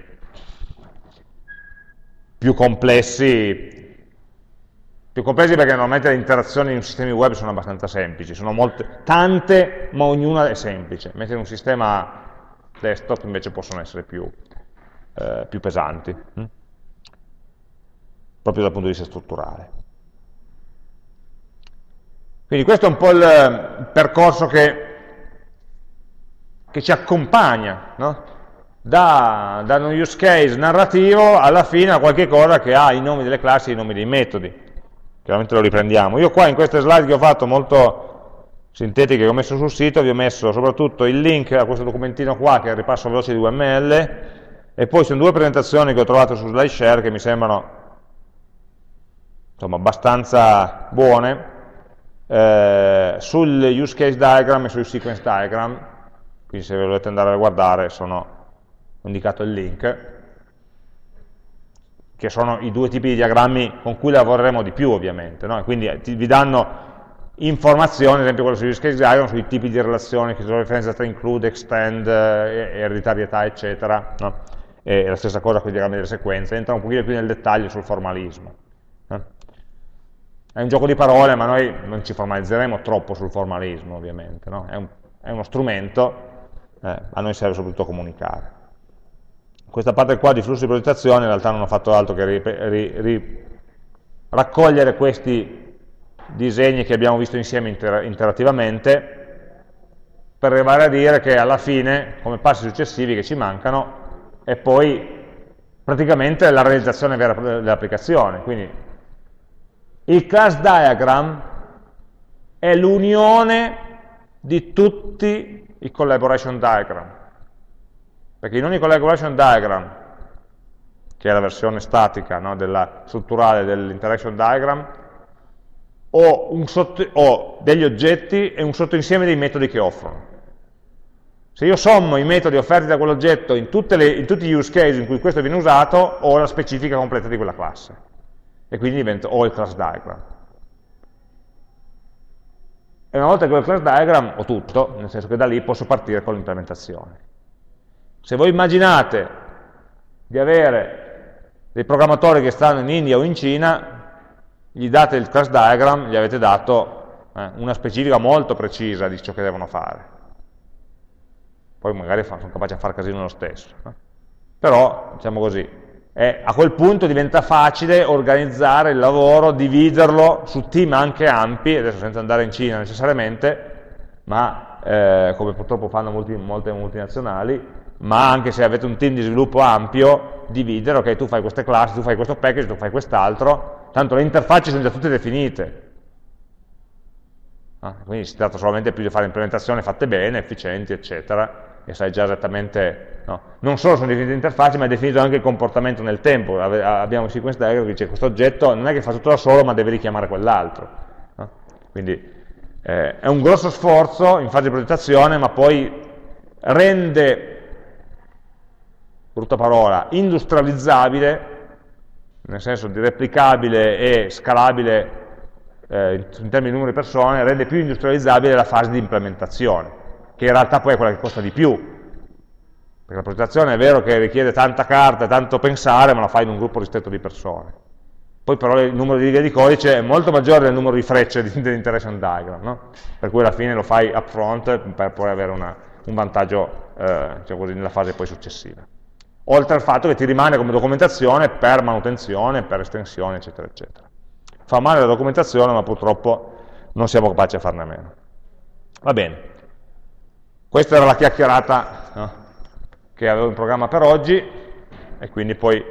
più complessi, più complessi perché normalmente le interazioni in sistemi web sono abbastanza semplici, sono molte, tante, ma ognuna è semplice, mentre in un sistema desktop invece possono essere più, eh, più pesanti, hm? proprio dal punto di vista strutturale. Quindi questo è un po' il percorso che, che ci accompagna, no? da, da un use case narrativo alla fine a qualche cosa che ha i nomi delle classi e i nomi dei metodi. Chiaramente lo riprendiamo. Io qua in queste slide che ho fatto molto sintetiche che ho messo sul sito vi ho messo soprattutto il link a questo documentino qua che è il ripasso veloce di U M L e poi sono due presentazioni che ho trovato su SlideShare che mi sembrano insomma abbastanza buone eh, sul use case diagram e sul sequence diagram, quindi se volete andare a guardare sono ho indicato il link, che sono i due tipi di diagrammi con cui lavoreremo di più ovviamente, no? Quindi vi danno informazioni, ad esempio quello sugli use case diagram, sui tipi di relazioni, che sono differenza tra include, extend, eh, ereditarietà, eccetera, no? E la stessa cosa con i diagrammi delle sequenze, entra un pochino più nel dettaglio sul formalismo. Eh? È un gioco di parole, ma noi non ci formalizzeremo troppo sul formalismo, ovviamente, no? È, un, è uno strumento, eh, a noi serve soprattutto comunicare. Questa parte qua di flusso di progettazione in realtà non ho fatto altro che ri, ri, ri, raccogliere questi disegni che abbiamo visto insieme inter interattivamente per arrivare a dire che alla fine, come passi successivi che ci mancano, è poi praticamente la realizzazione vera dell'applicazione. Quindi il class diagram è l'unione di tutti i collaboration diagram. Perché in ogni collaboration diagram, che è la versione statica, no, della strutturale dell'interaction diagram, ho, un sotto, ho degli oggetti e un sottoinsieme dei metodi che offrono. Se io sommo i metodi offerti da quell'oggetto in, in tutti gli use case in cui questo viene usato, ho la specifica completa di quella classe. E quindi divento, ho il class diagram. E una volta che ho il class diagram, ho tutto, nel senso che da lì posso partire con l'implementazione. Se voi immaginate di avere dei programmatori che stanno in India o in Cina, gli date il class diagram, gli avete dato eh, una specifica molto precisa di ciò che devono fare. Poi magari sono capaci a fare casino lo stesso. Eh. Però, diciamo così, eh, a quel punto diventa facile organizzare il lavoro, dividerlo su team anche ampi, adesso senza andare in Cina necessariamente, ma eh, come purtroppo fanno molti, molte multinazionali, ma anche se avete un team di sviluppo ampio, dividere, ok, tu fai queste classi, tu fai questo package, tu fai quest'altro, tanto le interfacce sono già tutte definite. Ah, quindi si tratta solamente più di fare implementazioni fatte bene, efficienti, eccetera, e sai già esattamente, no? Non solo sono definite le interfacce, ma è definito anche il comportamento nel tempo. Abbiamo un sequence diagram che dice questo oggetto non è che fa tutto da solo, ma deve richiamare quell'altro. No? Quindi eh, è un grosso sforzo in fase di progettazione, ma poi rende, brutta parola, industrializzabile, nel senso di replicabile e scalabile eh, in termini di numero di persone, rende più industrializzabile la fase di implementazione, che in realtà poi è quella che costa di più, perché la progettazione è vero che richiede tanta carta, tanto pensare, ma la fai in un gruppo ristretto di persone. Poi però il numero di righe di codice è molto maggiore del numero di frecce dell'interaction diagram, no? Per cui alla fine lo fai upfront per poi avere una, un vantaggio eh, diciamo così, nella fase poi successiva. Oltre al fatto che ti rimane come documentazione per manutenzione, per estensione, eccetera, eccetera. Fa male la documentazione, ma purtroppo non siamo capaci a farne a meno. Va bene. Questa era la chiacchierata, no, che avevo in programma per oggi, e quindi poi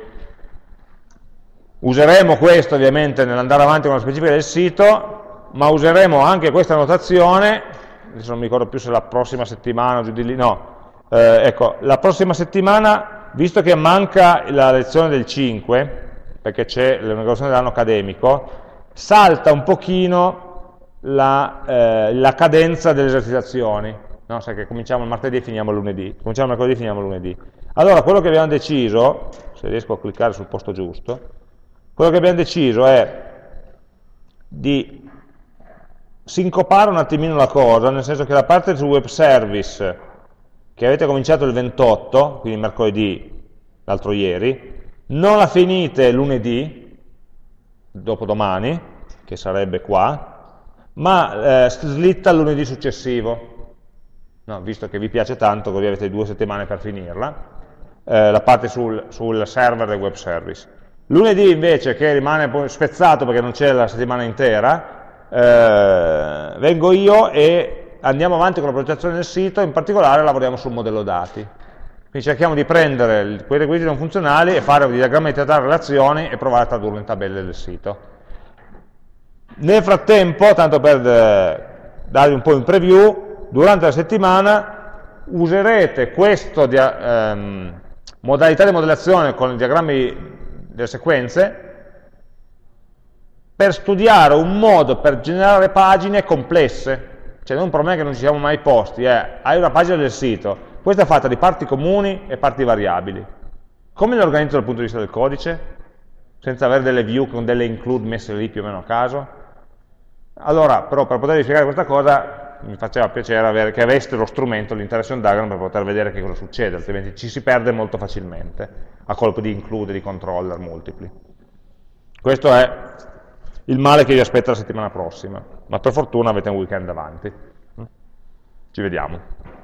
useremo questo ovviamente nell'andare avanti con la specifica del sito, ma useremo anche questa notazione, adesso non mi ricordo più se la prossima settimana o giù di lì, no, eh, ecco, la prossima settimana, visto che manca la lezione del cinque, perché c'è l'inaugurazione dell'anno accademico, salta un pochino la, eh, la cadenza delle esercitazioni, no? Sai che cominciamo il martedì e finiamo il lunedì, cominciamo il mercoledì e finiamo il lunedì. Allora, quello che abbiamo deciso, se riesco a cliccare sul posto giusto, quello che abbiamo deciso è di sincopare un attimino la cosa, nel senso che la parte sul web service che avete cominciato il ventotto, quindi mercoledì, l'altro ieri, non la finite lunedì, dopodomani, che sarebbe qua, ma eh, slitta al lunedì successivo, no, visto che vi piace tanto, così avete due settimane per finirla, eh, la parte sul, sul server del web service. Lunedì invece, che rimane spezzato perché non c'è la settimana intera, eh, vengo io e andiamo avanti con la progettazione del sito, in particolare lavoriamo sul modello dati. Quindi cerchiamo di prendere quei requisiti non funzionali e fare un diagramma di teoria relazioni e provare a tradurlo in tabelle del sito. Nel frattempo, tanto per darvi un po' in preview, durante la settimana userete questa ehm, modalità di modellazione con i diagrammi delle sequenze per studiare un modo per generare pagine complesse. Cioè non è un problema che non ci siamo mai posti, è hai una pagina del sito, questa è fatta di parti comuni e parti variabili. Come le organizzo dal punto di vista del codice? Senza avere delle view con delle include messe lì più o meno a caso? Allora, però, per potervi spiegare questa cosa, mi faceva piacere avere, che aveste lo strumento, l'interaction diagram, per poter vedere che cosa succede, altrimenti ci si perde molto facilmente, a colpo di include, di controller multipli. Questo è il male che vi aspetta la settimana prossima, ma per fortuna avete un weekend davanti. Ci vediamo.